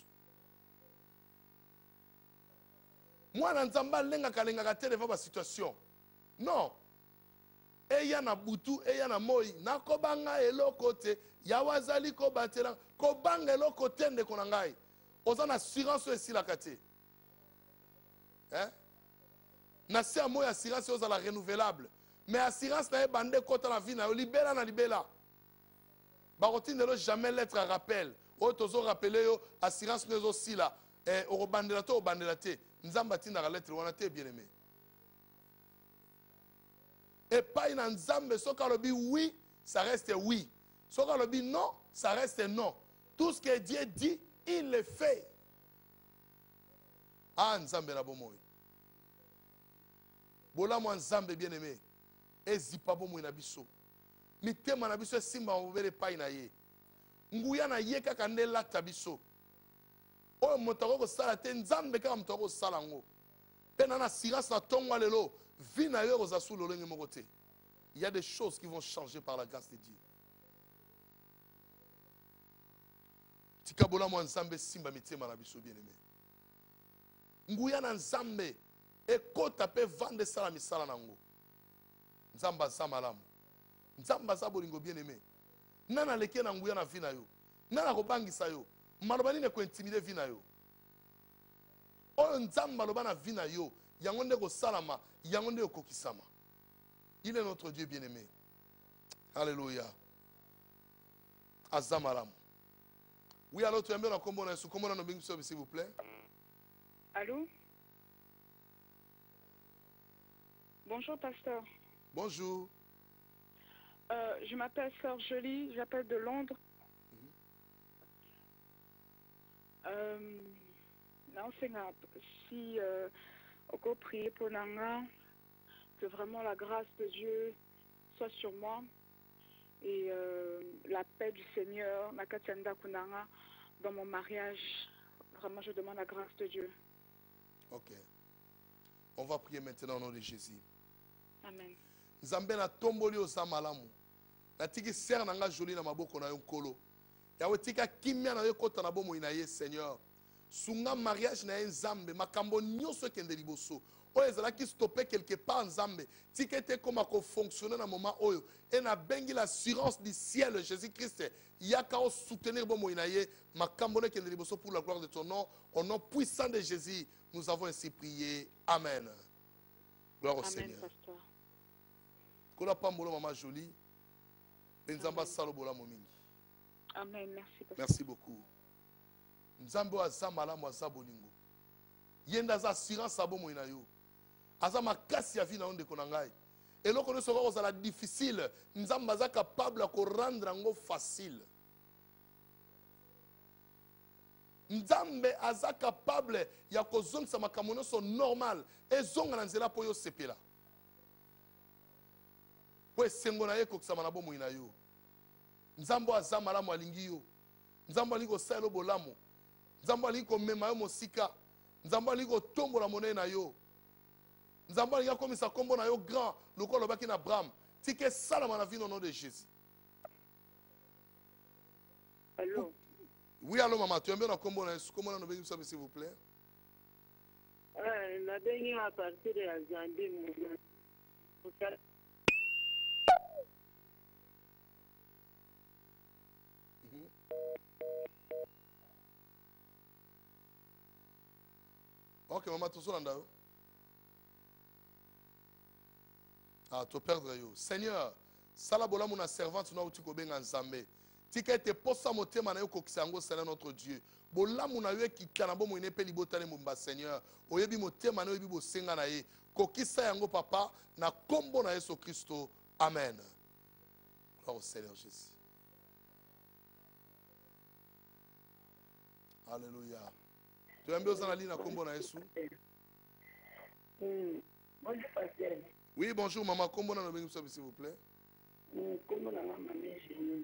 mwana nzambe alengaka alengaka te deva basituation non eya na butu eya na moi nakobanga eloko te yawe azali kobatela kobanga eloko te ndeko na ngai oza na assurance oyo esilaka te eh? na se ya moi assurance oyo ozala renouvelable mais assurance na ye bande kota na vie na yo libela na libela bakotindelo jamais lettre à rappel oyo tozorapele yo assurance no ezosila eh, okobandela te okobandela te nzambe atindaka lettre wana te bien aimé epai na nzambe soki alobi oui ça reste oui soki alobi non ça reste non tout ce que Dieu dit il le fait ah nzambe na bomoi bolamu ya nzambe bien aimé ezipa bomoi na biso mitema na biso esimba mobele epai na ye nguya na ye kaka nde elata biso oyo moto akoki kosala te nzambe kaka moto akoki kosala yango mpe na na assurance na ntongo lelo vie na yo ekozala su lolenge moko te il y a des choses qui vont changer par la grâce de Dieu tika bolamu ya nzambe esimba mitema na biso bien aimé nguya na nzambe ekota mpe vanda esala misala na yango nzambe aza malamu nzambe aza bolingo bien aimé nani aleki na nguya na vi na yo nani akobangisa yo maloba nini ekointimide vi na yo oyo nzambe aloba na vi na yo yango nde kosalama yango nde ekokisama il est notre Dieu bien aimé alléluia aza malamu oui alors tu aimes na kombo na yesu kombo na nobingi biso s'il vous plaît Allô? Bonjour, pasteur. Bonjour. Euh, je m'appelle Sœur Jolie, j'appelle de Londres. Mm-hmm. euh, non, c'est grave. Si euh, on peut prier pour Nanga, que vraiment la grâce de Dieu soit sur moi et euh, la paix du Seigneur, Nakatianda Kunanga, dans mon mariage. Vraiment, je demande la grâce de Dieu. Ok. On va prier maintenant au nom de Jésus. Amen. Nzambe na tomboli oza malamu. Natiki ser na nga joli na maboko na yo nkolo. Yawe tika kimia na yo kota na bomo ina ye Seigneur. Sunga mariage na ye Nzambe makambo nyonso kende liboso. Oyo ezalaki stoppé quelque part Nzambe. Tika ete koma ko fonctionner na moment oyo. Et na bengi l'assurance du ciel Jésus-Christ. Yaka o soutenir bomo ina ye makambo ne kende liboso pour la gloire de ton nom. Au nom puissant de Jésus, nous avons ainsi prié. Amen. Gloire au Amen, Seigneur. pasteur. Kola pambolo mama jolie. Nzamba salo bola momingi. Amen, merci pasteur. Merci beaucoup. Nzambe aza malamu aza bolingo. Yenda aza assurance abo moina yo. Aza makasi ya vie na onde konangai. Eloko ne soko kozala difficile, nzambe aza capable ko rendre ngo facile. Nzambe aza capable ya kozongisa makambo nyonso normal ezonga na nzela po yo sepela. Po esengo na ye kokisama na bomoi na yo. Nzambe aza malamu alingi yo. Nzambe alingi kosala yo bolamu. Nzambe alingi komema yo mosika. Nzambe alingi kotombola monene na yo. Nzambe alingi akomisa kombo na yo grand lokola olobaki na Abraham. Tika esalama na vie au nom de Jésus. Allô? Oui, allô maman, tu aimes bien la combo na Yesu? Comment on a s'il vous plaît? Euh, la dernière à partir de la Zambie, Ok, maman, tu es là. Ah, tu perdre yo. Seigneur, salabola mon servante na uti ko benga nzambe. Tika ete posa motema na yo kokisango Seigneur notre Dieu. Bola mon ayo ki kana bo mo inepe libotane mumba Seigneur. Oyebi motema na oyebi bo senga na ye. Kokisa yango papa na kombo na Yesu Kristo. Amen. Gloire au Seigneur Jésus. Alléluia. Tu aimes bien ça na kombo na Yesu? Mm. Bonjour pasteur. Oui, bonjour maman. Comment on a s'il vous plaît? Comment on a maman Génie?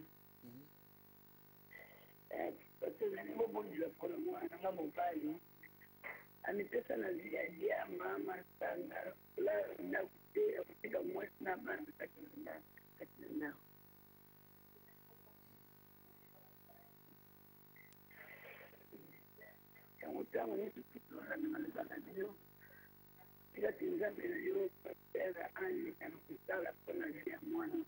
Parce que je n'ai pas de pour moi, je n'ai pas de bail. Je personne n'a dit à maman, là, on a coupé, on a coupé le mois, on a mal, on a coupé. Quand on t'a on est tout le temps dans la vidéo. Il a des amis, il a des amis, il a des amis, il a des amis.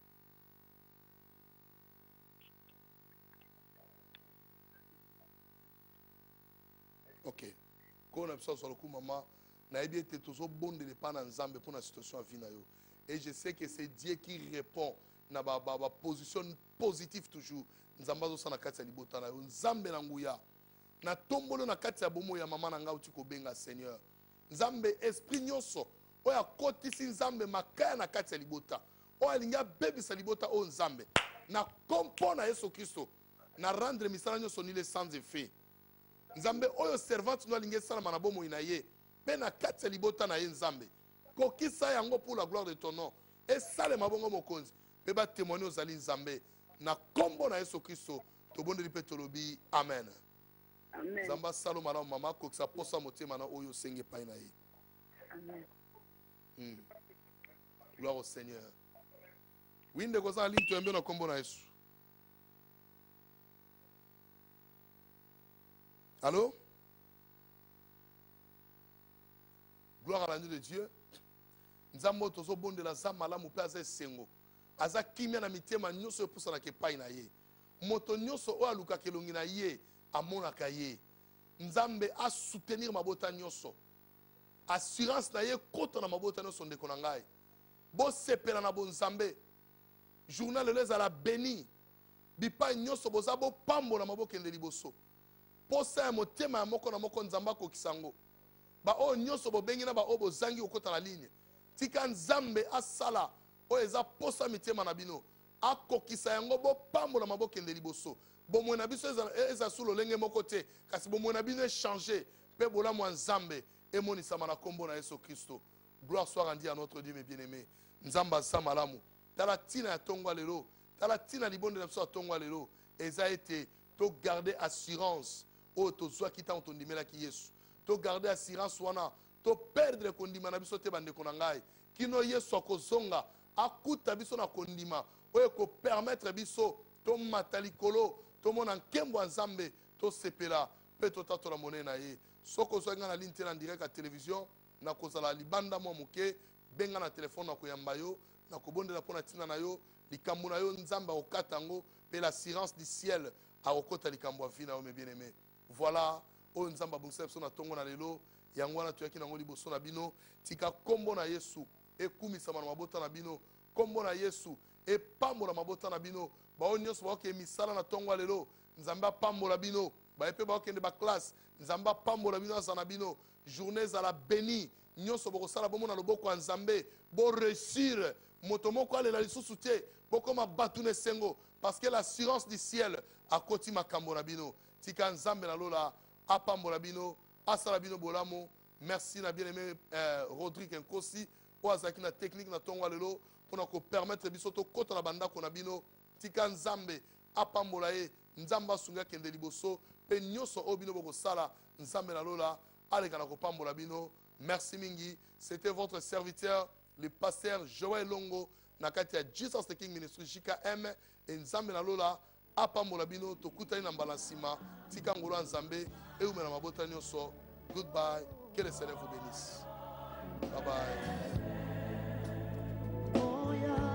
Ok. Quand on a besoin sur le coup, maman, on a bien été toujours bon de ne pas dans Nzambe pour la situation à venir. Et je sais que c'est Dieu qui répond na ba ba ba position positive toujours. Nzamba zo sana kati ya libota na yo. Nzambe na nguya. Na tombolo na kati ya bomo ya mama na nga uti ko benga Seigneur. Nzambe esprit nyonso oya kotisi Nzambe makaya na kati ya libota. Oya linga bebisa libota o Nzambe. Na kompo na Yesu Kristo. Na rendre misala nyonso nile sans effet. Nzambe oyo servante no linga sala na bomo ina ye. Pe na kati ya libota na ye Nzambe. Kokisa yango pour la gloire de ton nom. Et sale mabongo mokonzi. Pe ba témoigner aux ali Nzambe. Na kombo na Yesu Kristo. Tobonde lipe tolobi. Amen. Amen. Zamba salo mala mama kokisa posa motema na oyo senge pa na ye. Amen. Hmm. Gloire au Seigneur. Oui, ndeko za ligne tu na kombo na Yesu. Allô? Gloire à l'agneau de Dieu. Nzambo tozo bonde la zamala mu pe aza sengo. Aza kimia na mitema nyonso epusa na kepai na ye. Moto nyonso o aluka kelongi na ye amonaka ye. Nzambe a soutenir mabota nyonso. Assurance na ye kota na mabota nyonso ndeko na ngai. Bo sepela na bo Nzambe. Journal les ala béni. Bipa nyonso boza bo pambo na maboke ndeli boso. Posa ya motema ya moko na moko Nzamba ko kisango. Ba o nyonso bo bengi na ba o bo zangi okota na ligne. Tika Nzambe asala o eza posa mitema na bino. Akokisa yango bo pambo na maboke ndeli boso. Bo mona biso eza eza sulo lenge moko te kasi bo mona bino changer pe bola mo Nzambe e monisa na kombo na Yesu Kristo. Gloire soit rendue à notre Dieu mes bien-aimés. Nzamba samalamu. Tala tina ya tongwa lelo. Tala tina libonde na biso ya tongwa lelo. Eza été to garder assurance o to zwa kita on ndimela ki Yesu. To garder assurance wana to perdre kondima na biso te bande konangai. Kino Yesu akozonga akuta biso na kondima oyo ko permettre biso to matalikolo to mona nkembo Nzambe to sepela pe to tato la monnaie na ye. Soko zonga na ligne en direct à télévision na kozala libanda mo muke benga na téléphone na koyamba yo na kobondela pona tina na yo likambo na yo Nzamba okatango pe l'assurance du ciel a okota likambo afina yo mes bien-aimés. Voilà o Nzamba bungsa so na tongo na lelo yango wana tuyaki nango liboso na bino tika kombo na Yesu ekumisa na mabota na bino kombo na Yesu e pambo na mabota na bino ba o nyonso ba ke misala na tongo lelo Nzamba pambo la bino ba epe ba okende ba classe Nzamba pambo la bino za na bino journée za la béni nyonso boko sala bomo na loboko ya Nzambe bo réussir moto moko ale la lisusu te bokoma batune sengo parce que l'assurance du ciel a koti makambo na bino tika Nzambe na lola apambola bino asala bino bolamo. Merci na bien-aimé euh, Rodrigue Nkosi o azaki na technique na tongo lelo pona ko permettre biso to kota na banda ko na bino tika Nzambe apambola ye Nzamba sunga kende liboso pe nyonso o bino boko sala Nzambe na lola aleka na ko pambola bino. Merci mingi. C'était votre serviteur le pasteur Joël Longo na kati ya Jesus the King Ministry J K M et Nzambe na lola apambola bino tokutani na mbalansima tika ngolo Nzambe e umela mabota nyonso. Goodbye, que le Seigneur vous bénisse. Bye bye.